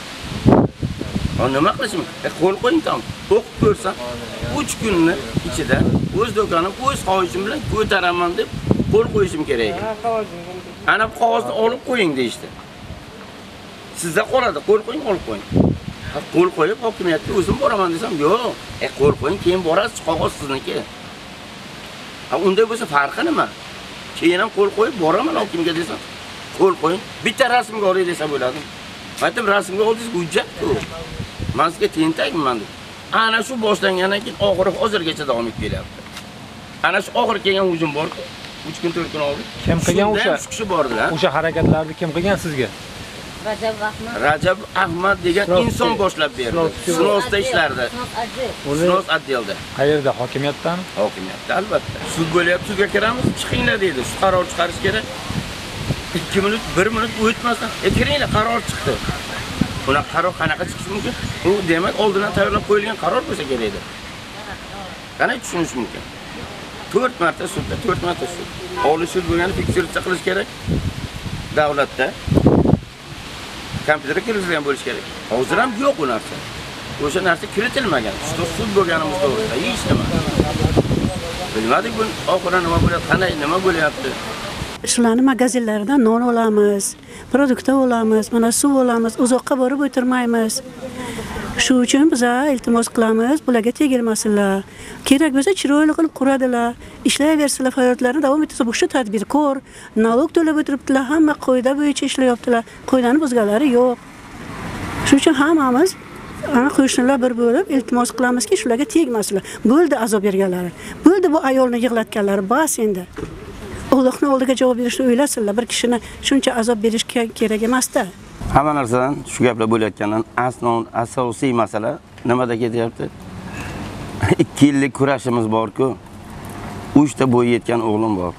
Nima qilishim? E, qo'l qo'ying tam. O'qib ko'rsam, uch kunni ichida o'z do'konim, o'z xohishim bilan ko'taraman deb qo'l qo'yishim kerak. Ana bu qog'ozni olib qo'ying deydi. Sizda qoladi, qo'l qo'ying, olib qo'ying. Qo'l qo'yib hokimiyatga o'zim boraman desam, yo'q. E, qo'l qo'ying, keyin borasiz, qog'oz sizniki. Ha, unday bo'lsa farqi nima? Keyin ham qo'l qo'yib boraman hokimga desam, qo'l qo'ying, bitta rasmga oling desa bo'ladi. Aytdim, rasmga oldingiz hujjat-ku. Men sizga tentakman deb. Ana shu boshlangandan keyin oxiri hozirgacha davom etib kelyapti. Ana shu oxir kelgan hujum bor. uch kun to'rt kun oldi. Kim qilgan o'sha? Kishi bordilar. O'sha harakatlarni kim qilgan sizga? Rajab Ahmad. Rajab Ahmad degan inson boshlab berdi. Sinosda ishlardi. Sinos отделda. Qayerda? Hokimiyatdami? Hokimiyatda albatta. Sud bo'lyapti, sudga kiramiz, chiqinglar dedi. Sud qaror chiqarish kerak. ikki minut, bir minut o'tmasdan, "E kiringlar, qaror chiqdi." Bunaqa qaror qanaqa chiqishi mumkin? Bu demak oldindan tayyorlab qo'yilgan qaror bo'lsa kerak edi. Qanday tushunish mumkin? to'rt marta sudda, to'rt marta sud. Oliy sud bo'lgani fiksuatsiya qilish kerak. Davlatda kompyuterga kiritilgan bo'lish kerak. Hozir ham yo'q bu narsa. O'sha narsa kiritilmagan. Sud bo'lganimiz to'g'risida hech nima. Bilmadik bu oxiri nima bo'lyapti, qanday nima bo'lyapti. Shularni magazinlaridan non olamiz, produktlar olamiz, mana suv olamiz, uzoqqa borib o'tirmaymiz. Shu uchun biz iltimos qilamiz, bularga tegilmasinlar. Kerak bo'lsa chiroyli qilib quradilar, ishlayversinlar, hayotlarini davom ettirsa, bu shu tadbirkor, nalog to'lab o'tiribdilar, hamma qoida bo'yicha ishlayaptilar. Qoidani buzganlari yo'q. Shu uchun hammamiz ana qo'shnilar bir bo'lib iltimos qilamizki, shularga tegmasinlar. Bo'ldi azob berganlari. Bo'ldi bu ayolni yig'latganlari, bas endi. Allohning oldiga javob berishni o'ylasinlar. Bir kishini shuncha azob berish kerak emas-da. Hamma narsadan shu gaplar bo'layotgandan asnon asosiy masala nimada ketyapti? ikki yillik kurashimiz bor-ku. uch ta bo'y yetgan o'g'lim bor.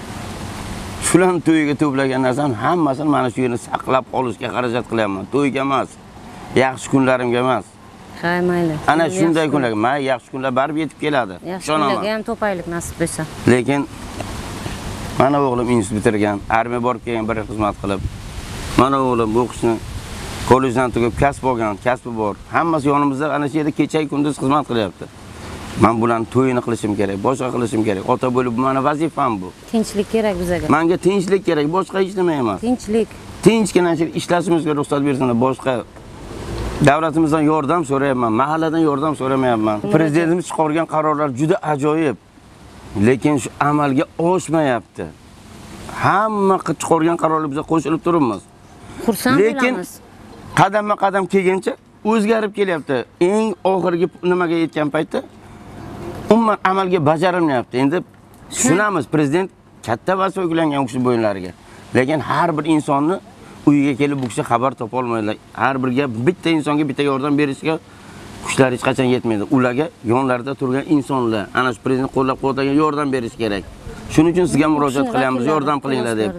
Shularni to'yiga to'plagan narsam hammasini mana shu yerni saqlab qolishga xarajat qilyapman. To'yga emas, yaxshi kunlarimga emas. Ha, mayli. Ana shunday kunlar, may yaxshi kunlar barib yetib keladi. Yaxshi kunlarga ham topaylik nasib bo'lsa. Lekin mana o'g'lim institut bitirgan, armiya borib kelgan, bir xizmat qilib. Mana o'g'lim bu o'qishni kollejdan tugab kasb olgan, kasbi bor. Hammasi yonimizda ana shu yerda kecha-yu kunduz xizmat qilyapti. Men bularni to'yini qilishim kerak, boshqa qilishim kerak. Ota bo'lib mana vazifam bu. Tinchlik kerak bizga. Menga tinchlik kerak, boshqa hech nima emas. Tinchlik. Tinchgina ishlashimizga ruxsat bersinlar, boshqa davlatimizdan yordam so'rayapman, mahalladan yordam so'ramayapman. Prezidentimiz chiqargan qarorlar juda ajoyib. Lekin shu amalga oshmayapti. Hamma chiqargan qarorlar bizga qo'shilib turibmiz. Xursand bo'lamiz. Qadamma-qadam kelgancha o'zgarib kelyapti. Eng oxirgi nimaga yetgan paytda umuman amalga bajarilmayapti. Endi tushunamiz, prezident katta vazifa yuklangan o'sha bo'yinlariga. Lekin har bir insonni uyiga kelib bu kishi xabar topa olmaydilar. Har birga bitta insonga bitta yordam berishga kuchlar hech qachon yetmaydi. Ularga yonlarida turgan insonlar, ana shu prezident qo'llab-quvvatlagan yordam berish kerak. Shuning uchun sizga murojaat qilyapmiz, yordam qilinglar deb.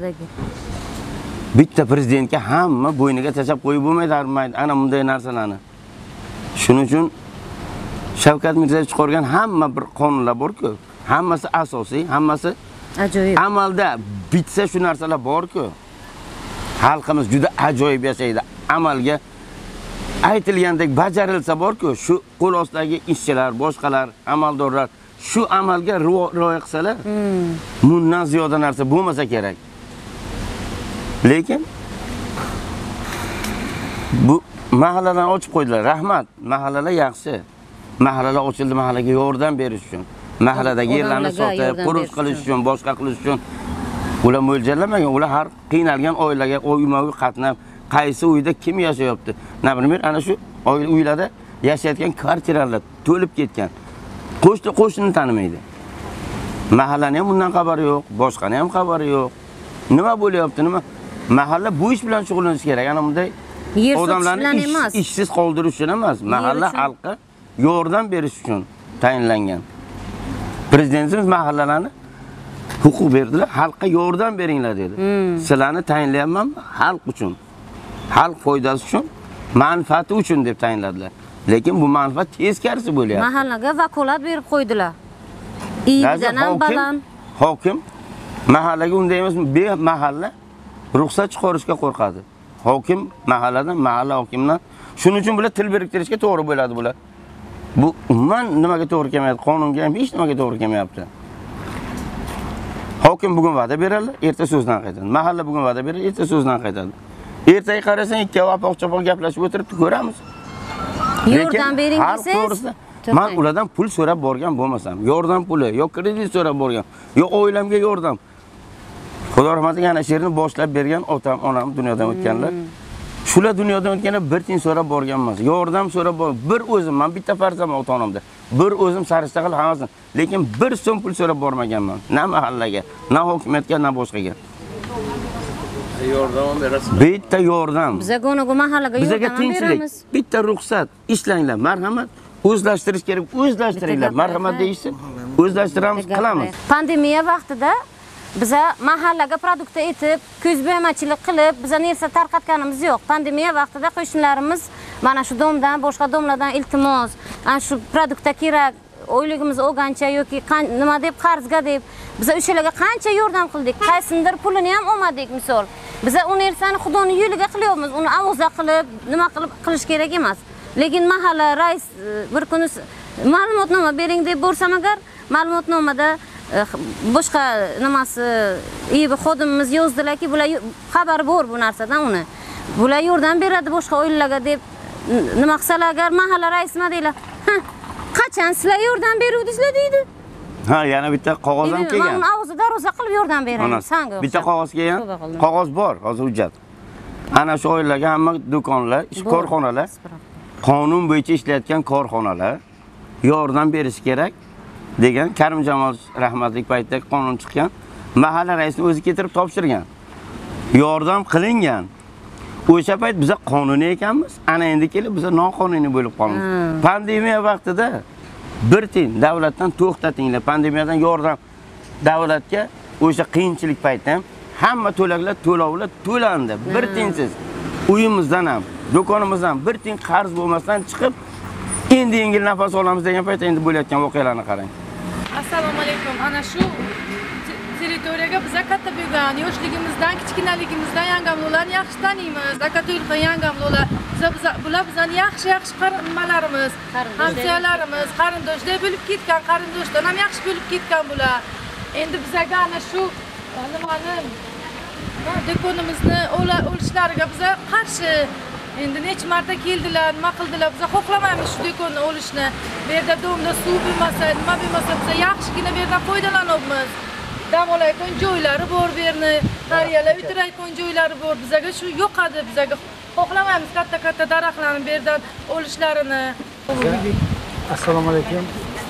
Bitta prezidentga hamma bo'yniga tashlab qo'yib bo'lmaydi, ana bunday narsalarni. Shuning uchun Shavkat Mirziyoyev chiqargan hamma bir qonunlar bor-ku, hammasi asosiy, hammasi ajoyib. Amalda bitsa shu narsalar bor-ku. Xalqimiz juda ajoyib yashaydi. Amalga aytilgandek bajarilsa bor-ku, shu qo'l ostidagi ishchilar, boshqalar, amaldorlar shu amalga rioya qilsalar, bundan ziyoda narsa bo'lmasa kerak. Lekin bu mahalladan ochib qo'ydilar. Rahmat, mahallalar yaxshi. Mahallalar ochildi, mahallaga yordam berish uchun. Mahalladagi yerlarni sotib, qurilish qilish uchun, boshqa qilish uchun ular mo'ljallamagan. Ular har qiynalgan oilaga uyma-uy qatnab, qaysi uyda kim yashayapti? Naprimir, ana shu uylarda yashayotgan kvartiralar to'lib ketgan. Qo'shni qo'shnini tanimaydi. Mahallaning ham bundan xabari yo'q, boshqaning ham xabari yo'q. Nima bo'lyapti, nima? Mahalla bu ish bilan shug'ullanish kerak. Ana bunday Yer sotish Odamlarni bilan ish- emas. ishsiz qoldirish uchun emas, mahalla uchun. xalqqa yordam berish uchun tayinlangan. Prezidentimiz mahallalarni huquq berdilar, xalqqa yordam beringlar dedi. Sizlarni tayinlayapman xalq uchun. Xalq foydasi uchun, manfaati uchun deb tayinladilar. Lekin bu manfaat teskarisi bo'lyapti. Mahallaga vakolat berib qo'ydilar. Iyidan ham baland. Hokim mahallaga unday emas, be mahalla ruxsat chiqarishga qo'rqadi. Hokim mahalladan, mahalla hokimidan shuning uchun bular til biriktirishga to'g'ri bo'ladi bular. Bu umuman nimaga to'g'ri kelmayapti? Qonunga ham hech nimaga to'g'ri kelmayapti. Hokim bugun va'da beradi, erta so'zdan qaytadi. Mahalla bugun va'da beradi, erta so'zdan qaytadi. Ertaga qarasang ikkovi apoq-chapoq gaplashib o'tiribdi, ko'ramiz. Yordam bering desangiz, men ulardan pul so'rab borgan bo'lmasam, yordam puli, yo kredit so'rab borgan, yo oilamga yordam. Xudo rahmatiga ana she'rni boshlab bergan otam, onam dunyodan o'tganlar. Shular dunyodan o'tganda bir tin so'rab borgan emas. Yordam so'rab bor. Bir o'zim, men bitta farzandman ota-onamda. Bir o'zim sarishta qilib hammasini. Lekin bir so'm pul so'rab bormaganman. Na mahallaga, na hokimiyatga, na boshqaga. Yordam berasiz. Bitta yordam. Biza go'naga mahallaga yordam beramiz. Bitta ruxsat, ishlanglar, marhamat. O'zlashtirish kerak, o'zlashtiringlar. Marhamat deyishsin. O'zlashtiramiz, qilamiz. Pandemiya vaqtida biza mahallaga produkt etib, ko'zbo'yamachilik qilib, biza narsa tarqatganimiz yo'q. Pandemiya vaqtida qo'shnilarimiz mana shu domdan, boshqa domlardan iltimos, ana shu produktga kerak, oyligimiz olgancha yoki nima deb qarzga deb biza o'shalarga qancha yordam qildik. Qaysindir pulini ham olmadik misol. Biza u narsani Xudoning yo'liga qilyapmiz. Uni avoza qilib, nima qilib qilish kerak emas. Lekin mahalla rais bir kuni ma'lumotnoma bering deb borsam agar, ma'lumotnomada boshqa nimasi iyi xodimimiz yozdilarki, bular xabar bor bu narsadan uni. Bular yordam beradi boshqa oilalarga deb nima qilsalar agar mahalla raisi nima deylar? Qachon sizlar yordam beruvdingizlar deydi. Ha, yana bitta qog'oz ham kelgan. Men uni og'zida roza qilib yordam beraman. Sanga. Bitta qog'oz kelgan. Qog'oz bor, hozir hujjat. Ana shu oilalarga hamma do'konlar, korxonalar, qonun bo'yicha ishlayotgan korxonalar yordam berish kerak degan Karim Jamol rahmatlik paytida qonun chiqqan. Mahalla raisini o'zi keltirib topshirgan. Yordam qilingan. O'sha payt biz qonuniy ekanmiz, ana endi kelib biz noqonuniy bo'lib qolamiz. Pandemiya vaqtida bir tin davlatdan to'xtatinglar, pandemiyadan yordam davlatga o'sha qiyinchilik paytida ham hamma to'laklar, to'lovlar to'landi. Bir tinsiz uyimizdan ham, do'konimizdan bir tin qarz bo'lmasdan chiqib, endi yengil nafas olamiz degan paytda endi bo'layotgan voqealarni qarang. Assalomu alaykum. Ana shu territoriyaga biz katta bo'lgan, yoshligimizdan, kichkinaligimizdan yangamlarni yaxshi taniymiz. Akato'yilqa yangamlar, biz bular bizning yaxshi-yaxshi nimalarimiz, hamsoyalarimiz, qarindoshlar bo'lib ketgan, qarindoshdan ham yaxshi bo'lib ketgan bular. Endi bizga ana shu nimani do'konimizni olishlariga biz qarshi. Endi necha marta keldilar, nima qildilar? Biz xohlamaymiz shu do'konni olishni. Bu yerda domda suv bo'lmasa, nima bo'lmasa biz yaxshigina bu yerdan foydalanyapmiz. Dam olayotgan joylari bor bu yerni, qariyalar o'tirayotgan joylari bor. Bizga shu yo'qadi, bizga xohlamaymiz katta-katta daraxtlarni bu yerdan olishlarini. Assalomu alaykum.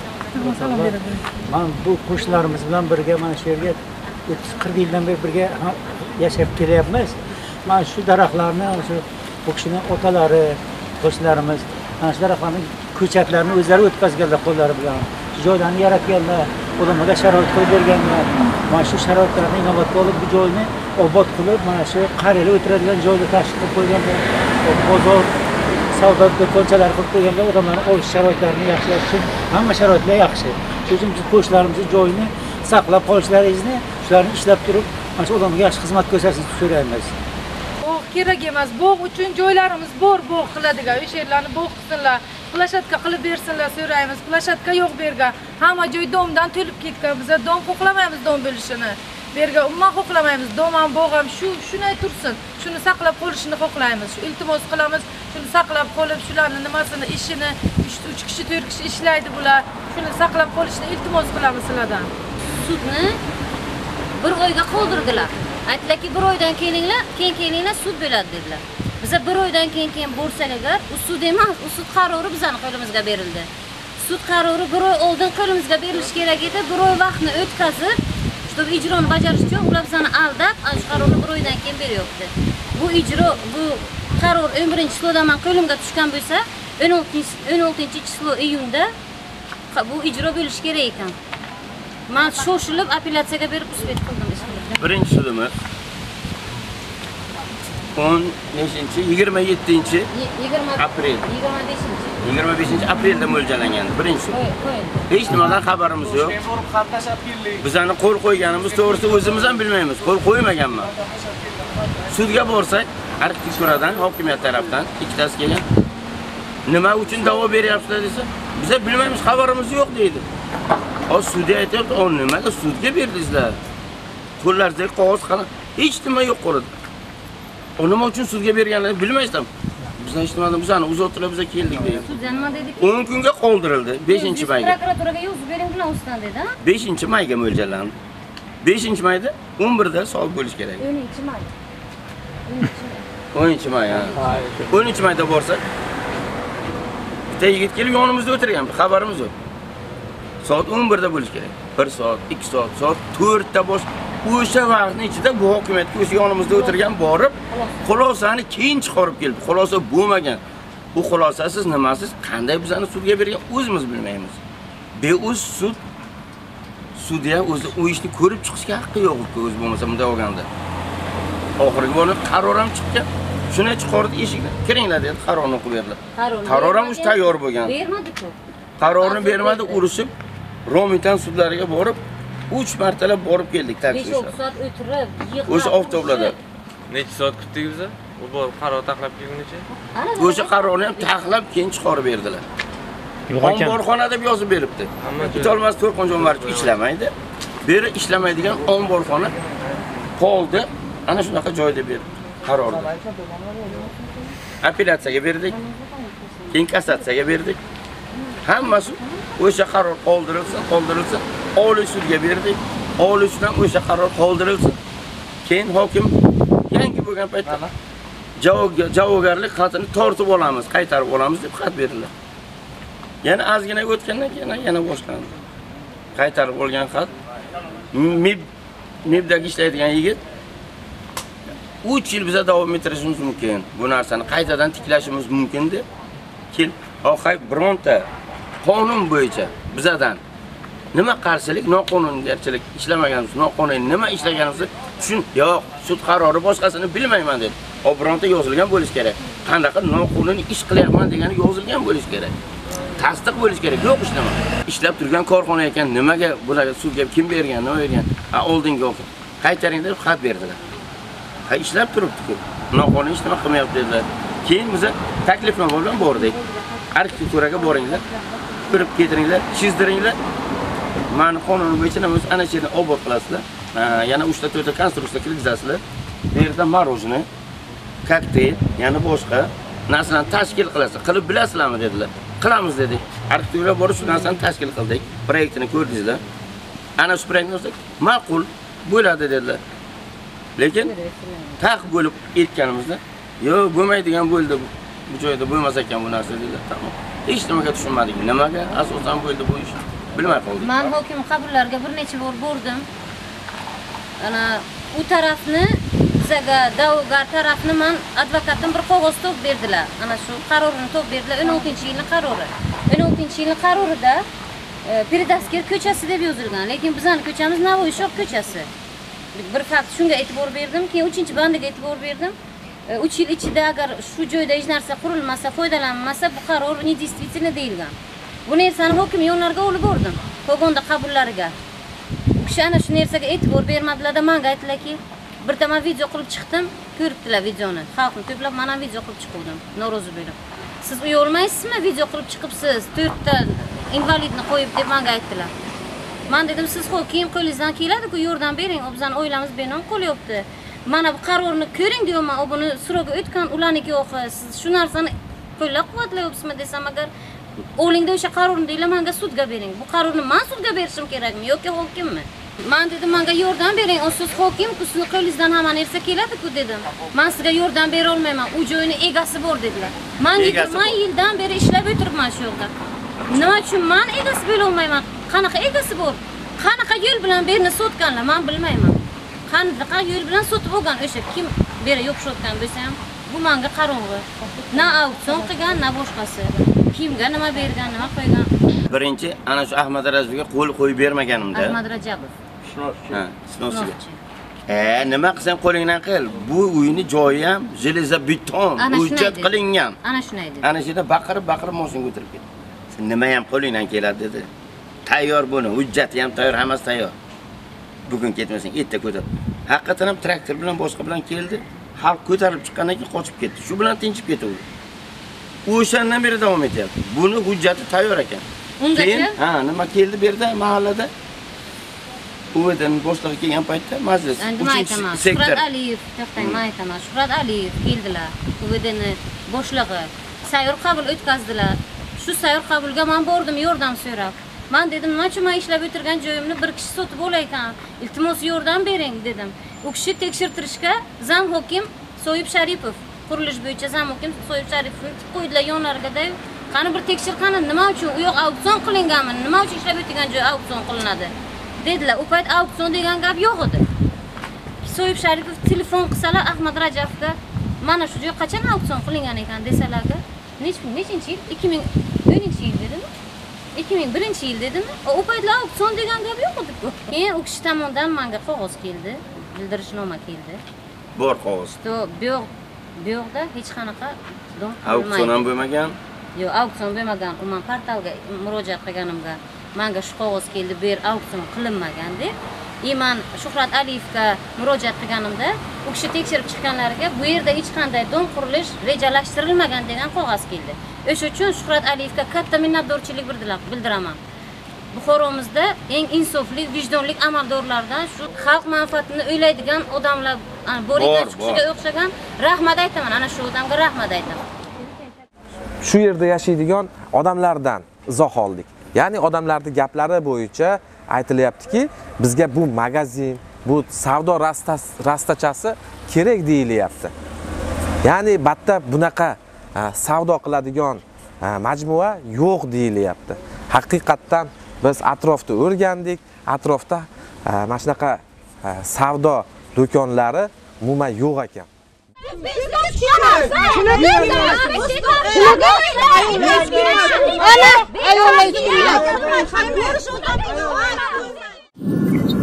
Men bu qo'shnilarimiz bilan birga mana shu yerga o'ttiz qirq yildan beri birga yashab kelyapmiz. Men shu daraxtlarni, shu bu kishining otalari, qo'shnilarimiz mana shu daraxtlarning ko'chatlarini o'zlari o'tkazganlar qo'llari bilan. Joylarni yaratganlar, odamlarga sharoit qilib berganlar. Mana shu sharoitlarni inobatga olib bu joyni obod qilib, mana shu qariyalar o'tiradigan joyga tashkil qilib qo'yganlar. Bozor, savdo do'konchalar qilib qo'yganlar, odamlarni olish sharoitlarini yaxshilash uchun hamma sharoitlar yaxshi. Shuning uchun biz qo'shnilarimizning joyini saqlab qolishlaringizni, shularni ishlab turib, mana shu odamga yaxshi xizmat ko'rsatishni so'raymiz. Bog' kerak emas. Bog' uchun joylarimiz bor, bog' qiladigan. O'sha yerlarni bog' qilsinlar, plashatka qilib bersinlar so'raymiz. Plashatka yo'q berga. Hamma joy domdan to'lib ketgan. Biz dom xohlamaymiz dom bo'lishini. Berga umuman xohlamaymiz. Dom ham bog' ham shu shunday tursin. Shuni saqlab qolishini xohlaymiz. Shu iltimos qilamiz. Shuni saqlab qolib, shularning nimasini, ishini uch kishi, to'rt kishi ishlaydi bular. Shuni saqlab qolishni iltimos qilamiz sizlardan. Sudni bir oyga qoldirdilar. Aytdilarki, bir oydan kelinglar, keyin kelinglar sud bo'ladi dedilar. Biza bir oydan keyin keyin borsak agar, u sud emas, u sud qarori bizning qo'limizga berildi. Sud qarori bir oy oldin qo'limizga berilishi kerak edi. Bir oy vaqtni o'tkazib, shu ijroni bajarish uchun ular bizani aldab, shu qarorni bir oydan keyin beryapti. Bu ijro, bu qaror o'n birinchi kisloda men qo'limga tushgan bo'lsa, o'n oltinchi kislo iyunda bu ijro bo'lishi kerak ekan. Men shoshilib apellyatsiyaga berib isbot qildim ishni. Birinchi sudimiz o'n nechinchi yigirma yettinchi aprel yigirma beshinchi aprelda mo'ljallangan birinchi sud. Hech nimadan xabarimiz yo'q. Bizani qo'l qo'yganimiz to'g'risi o'zimiz ham bilmaymiz. Qo'l qo'ymaganman. Sudga borsak, arxitектuradan, hokimiyat tarafdan ikkitasi kelgan. Nima uchun da'vo beryapsizlar desa, biz bilmaymiz, xabarimiz yo'q deydi. O sudga aytayapti, "O nimaga sudga berdingizlar? Qo'llaringizdagi qog'oz qana? Hech nima yo'q qo'lida." O nima uchun sudga berganlarini bilmaysam. Biz hech nimadan bizani uzattirib biza keldik deydi. Sudda nima dedi? o'n kunga qoldirildi, beshinchi mayga. Prokuraturaga yozib bering bilan ustan dedi, ha? beshinchi mayga mo'ljallandi. beshinchi mayda o'n birda soat bo'lish kerak. o'ninchi may. o'ninchi may, ha. o'ninchi mayda borsak, bitta yigit kelib yonimizda o'tirgan, xabarimiz yo'q. Soat o'n birda bo'lish kerak. bir soat, ikki soat, soat to'rtda bosh. O'sha vaqtning ichida bu hokimiyatga o'sha yonimizda o'tirgan borib, xulosani keyin chiqarib keldi. Xulosa bo'lmagan. Bu xulosasiz nimasiz, qanday bizani sudga bergan o'zimiz bilmaymiz. Beuz sud sudya o'zi u ishni ko'rib chiqishga haqqi yo'q o'zi bo'lmasa bunday olganda. Oxirgi bo'lib qaror ham chiqqan. Shuni chiqardi eshikdan. Kiringlar dedi, qarorni o'qib berdilar. Qaror ham o'sha tayyor bo'lgan. Bermadi-ku. Qarorni bermadi, urushib Romitan sudlariga borib uch martalab borib keldik taksida. besh soat o'tirib, yig'lab. O'sha avtobuslarda. Necha soat kutdik biz? U borib qaror taxlab kelgunicha. O'sha qarorni ham taxlab keyin chiqarib berdilar. Omborxona deb yozib beribdi. Bitolmas to'rt marta ishlamaydi. Beri ishlamaydigan omborxona qoldi. Ana shunaqa joyda berdi qarorni. Apellyatsiyaga berdik. Keyin kassatsiyaga berdik. Hammasi o'sha qaror qoldirilsa, qoldirilsa, Oliy sudga berdik. Oliy suddan o'sha qaror qoldirilsa, keyin hokim yangi bo'lgan paytda javobgarlik xatini tortib olamiz, qaytarib olamiz deb xat berdilar. Yana ozgina o'tgandan keyin yana boshlandi. Qaytarib olgan xat mib mibdagi ishlaydigan yigit uch yil biza davom ettirishimiz mumkin. Bu narsani qaytadan tiklashimiz mumkin deb kel, oxay bironta qonun bo'yicha bizadan nima qarshilik, noqonuniyatchilik ishlamaganimiz, noqonuniy nima ishlaganimizni tushun, yo'q, sud qarori boshqasini bilmayman dedi. O bironta yozilgan bo'lish kerak. Qanaqa noqonuniy ish qilyapman degani yozilgan bo'lish kerak. Tasdiq bo'lish kerak. Yo'q ishlama. Ishlab turgan korxona ekan, nimaga bularga sudga kim bergan, nima bergan? Ha, oldingi o'qib. Qaytaring deb xat berdilar. Ha, ishlab turibdi-ku. Noqonuniy ish nima qilmayapti dedilar. Keyin biz taklifnoma bilan bordik. Arxitekturaga boringlar. Ko'rib ketiringlar, chizdiringlar. Mani qonun bo'yicha nima ana shu yerni obod qilasizlar. Yana uchta to'rtta konstruksiya kirgizasizlar. Bu yerda marojni, kokteyl, yana boshqa narsalarni tashkil qilasiz. Qilib bilasizlarmi dedilar. Qilamiz dedik. Arxitektura borib shu narsani tashkil qildik. Proyektini ko'rdingizlar. Ana shu proyektni ma'qul bo'ladi dedilar. Lekin taq bo'lib aytganimizda, yo'q, bo'lmaydigan bo'ldi bu joyda bo'lmas ekan bu narsa dedilar. Tamom. Hech nimaga tushunmadik. Nimaga asosan bo'ldi bu ish? Bilmay qoldik. Men hokim qabullariga bir necha bor bordim. Ana u tarafni bizaga da'vogar tarafni men advokatim bir qog'oz to'p berdilar. Ana shu qarorni to'p berdilar. o'n oltinchi yilning qarori. o'n oltinchi yilning qarorida Peredasker ko'chasi deb yozilgan, lekin bizning ko'chamiz Navoiy Shoh ko'chasi. Bir fakt shunga e'tibor berdim, keyin uchinchi bandiga e'tibor berdim. uch yil ichida agar shu joyda hech narsa qurilmasa, foydalanmasa, bu qaror недействительный deyilgan. Bu narsani hokim yonlarga olib bordim. Pogonda qabullariga. U kishi ana shu narsaga e'tibor bermadilar-da, menga aytdilarki, bir tamam video qilib chiqdim, ko'ribdilar videoni. Xalqni to'plab men ham video qilib chiqdim, norozi bo'lib. Siz uy olmaysizmi, video qilib chiqibsiz, to'rtta invalidni qo'yib deb menga aytdilar. Men dedim, siz hokim qo'lingizdan keladi-ku, yordam bering, bizning oilamiz benon qo'lyapti. Mana bu qarorni ko'ring deyman, u buni so'roqqa o'tgan ularniki yo'q. Siz shu narsani qo'llab-quvvatlayapsizmi desam, agar o'lingda o'sha qarorni deylar, menga sudga bering. Bu qarorni men sudga berishim kerakmi yoki hokimmi? Men dedim, menga yordam bering. O siz hokim-ku, sizni qo'lingizdan hamma narsa keladi-ku dedim. Men sizga yordam bera olmayman. U joyning egasi bor dedilar. Men yigirma yildan beri ishlab o'tiribman shu yerda. Nima uchun men egasi bo'la olmayman? Qanaqa egasi bor? Qanaqa yo'l bilan berni sotganlar, men bilmayman. Qanaqa yo'l bilan sotib olgan o'sha kim beri yo'qshotgan bo'lsa ham, bu menga qarong'i. Na auksion qilgan, na boshqasi. Kimga nima bergan, nima qo'ygan. Birinchi ana shu Ahmad Rajabga qo'l qo'yib bermaganimda. Ahmad Rajabov. Ha, sinovchiga. E, nima qilsam qo'lingdan qil. Bu uyni joyi ham железо beton, hujjat qilingan. Ana shuni aytdi. Ana shunda baqirib baqirib mashinaga o'tirib ketdi. Sen nima ham qo'lingdan keladi dedi. Tayyor buni, hujjati ham tayyor, hammasi tayyor. Bugun ketmasang, erta ko'tar. Haqiqatan ham traktor bilan boshqa bilan keldi. Xalq ko'tarilib chiqqandan keyin qochib ketdi. Shu bilan tinchib ketdi. O'shandan beri davom etyapti. Buni hujjati tayyor ekan. Keyin, ha, nima keldi bu yerda mahallada? Uvedan boshlig'i kelgan paytda majlis uchinchi sektor. Shuhrat Aliyev, to'xtang, men aytaman. Shuhrat Aliyev keldilar. Uvedan boshlig'i sayyor qabul o'tkazdilar. Shu sayyor qabulga men bordim yordam so'rab. Men dedim, "Nima uchun men ishlab o'tirgan joyimni bir kishi sotib olaykan? Iltimos yordam bering" dedim. U kishi tekshirtirishga zam hokim Soyib Sharipov, qurilish bo'yicha zam hokim Soyib Sharipovni tib qo'ydilar yonlariga-da. Qani bir tekshir qani, nima uchun u yoq auksion qilinganmi? Nima uchun ishlab o'tirgan joy auksion qilinadi? Dedilar. U payt auksion degan gap yo'q edi. Soyib Sharipov telefon qilsalar Ahmad Rajabovga, "Mana shu joy qachon auksion qilingan ekan" desalarga, "Nechinchi yil? ikki ming o'ninchi yil" dedimi? ikki ming birinchi yil dedimi? O paytlar auksion degan gap yo'q edi-ku. Keyin u kishi tomonidan menga qog'oz keldi, bildirishnoma keldi. Bor qog'oz. To, bu yoq, bu yoqda hech qanaqa don auksion ham bo'lmagan. Yo'q, auksion bo'lmagan. U men portalga murojaat qilganimda menga shu qog'oz keldi, bu yer auksion qilinmagan deb. E men Shuhrat Aliyevga murojaat qilganimda, u kishi tekshirib chiqqanlariga bu yerda hech qanday don qurilish rejalashtirilmagan degan qog'oz keldi. O'sha uchun Shuhrat Aliyevga katta minnatdorchilik bildiraman. Buxoromizda eng insofli, vijdonli amaldorlardan shu xalq manfaatini o'ylaydigan odamlar bor ekan, shu kishiga o'xshagan rahmat aytaman. Ana shu odamga rahmat aytaman. Shu yerda yashaydigan odamlardan izoh oldik. Ya'ni odamlarning gaplari bo'yicha aytilyaptiki, bizga bu magazin, bu savdo rastachasi kerak deyilyapti. Ya'ni batta bunaqa savdo qiladigan majmua yo'q deyilyapti. Haqiqatdan biz atrofda o'rgandik, atrofda mana shunaqa savdo do'konlari umuman yo'q ekan. Ana, ayollar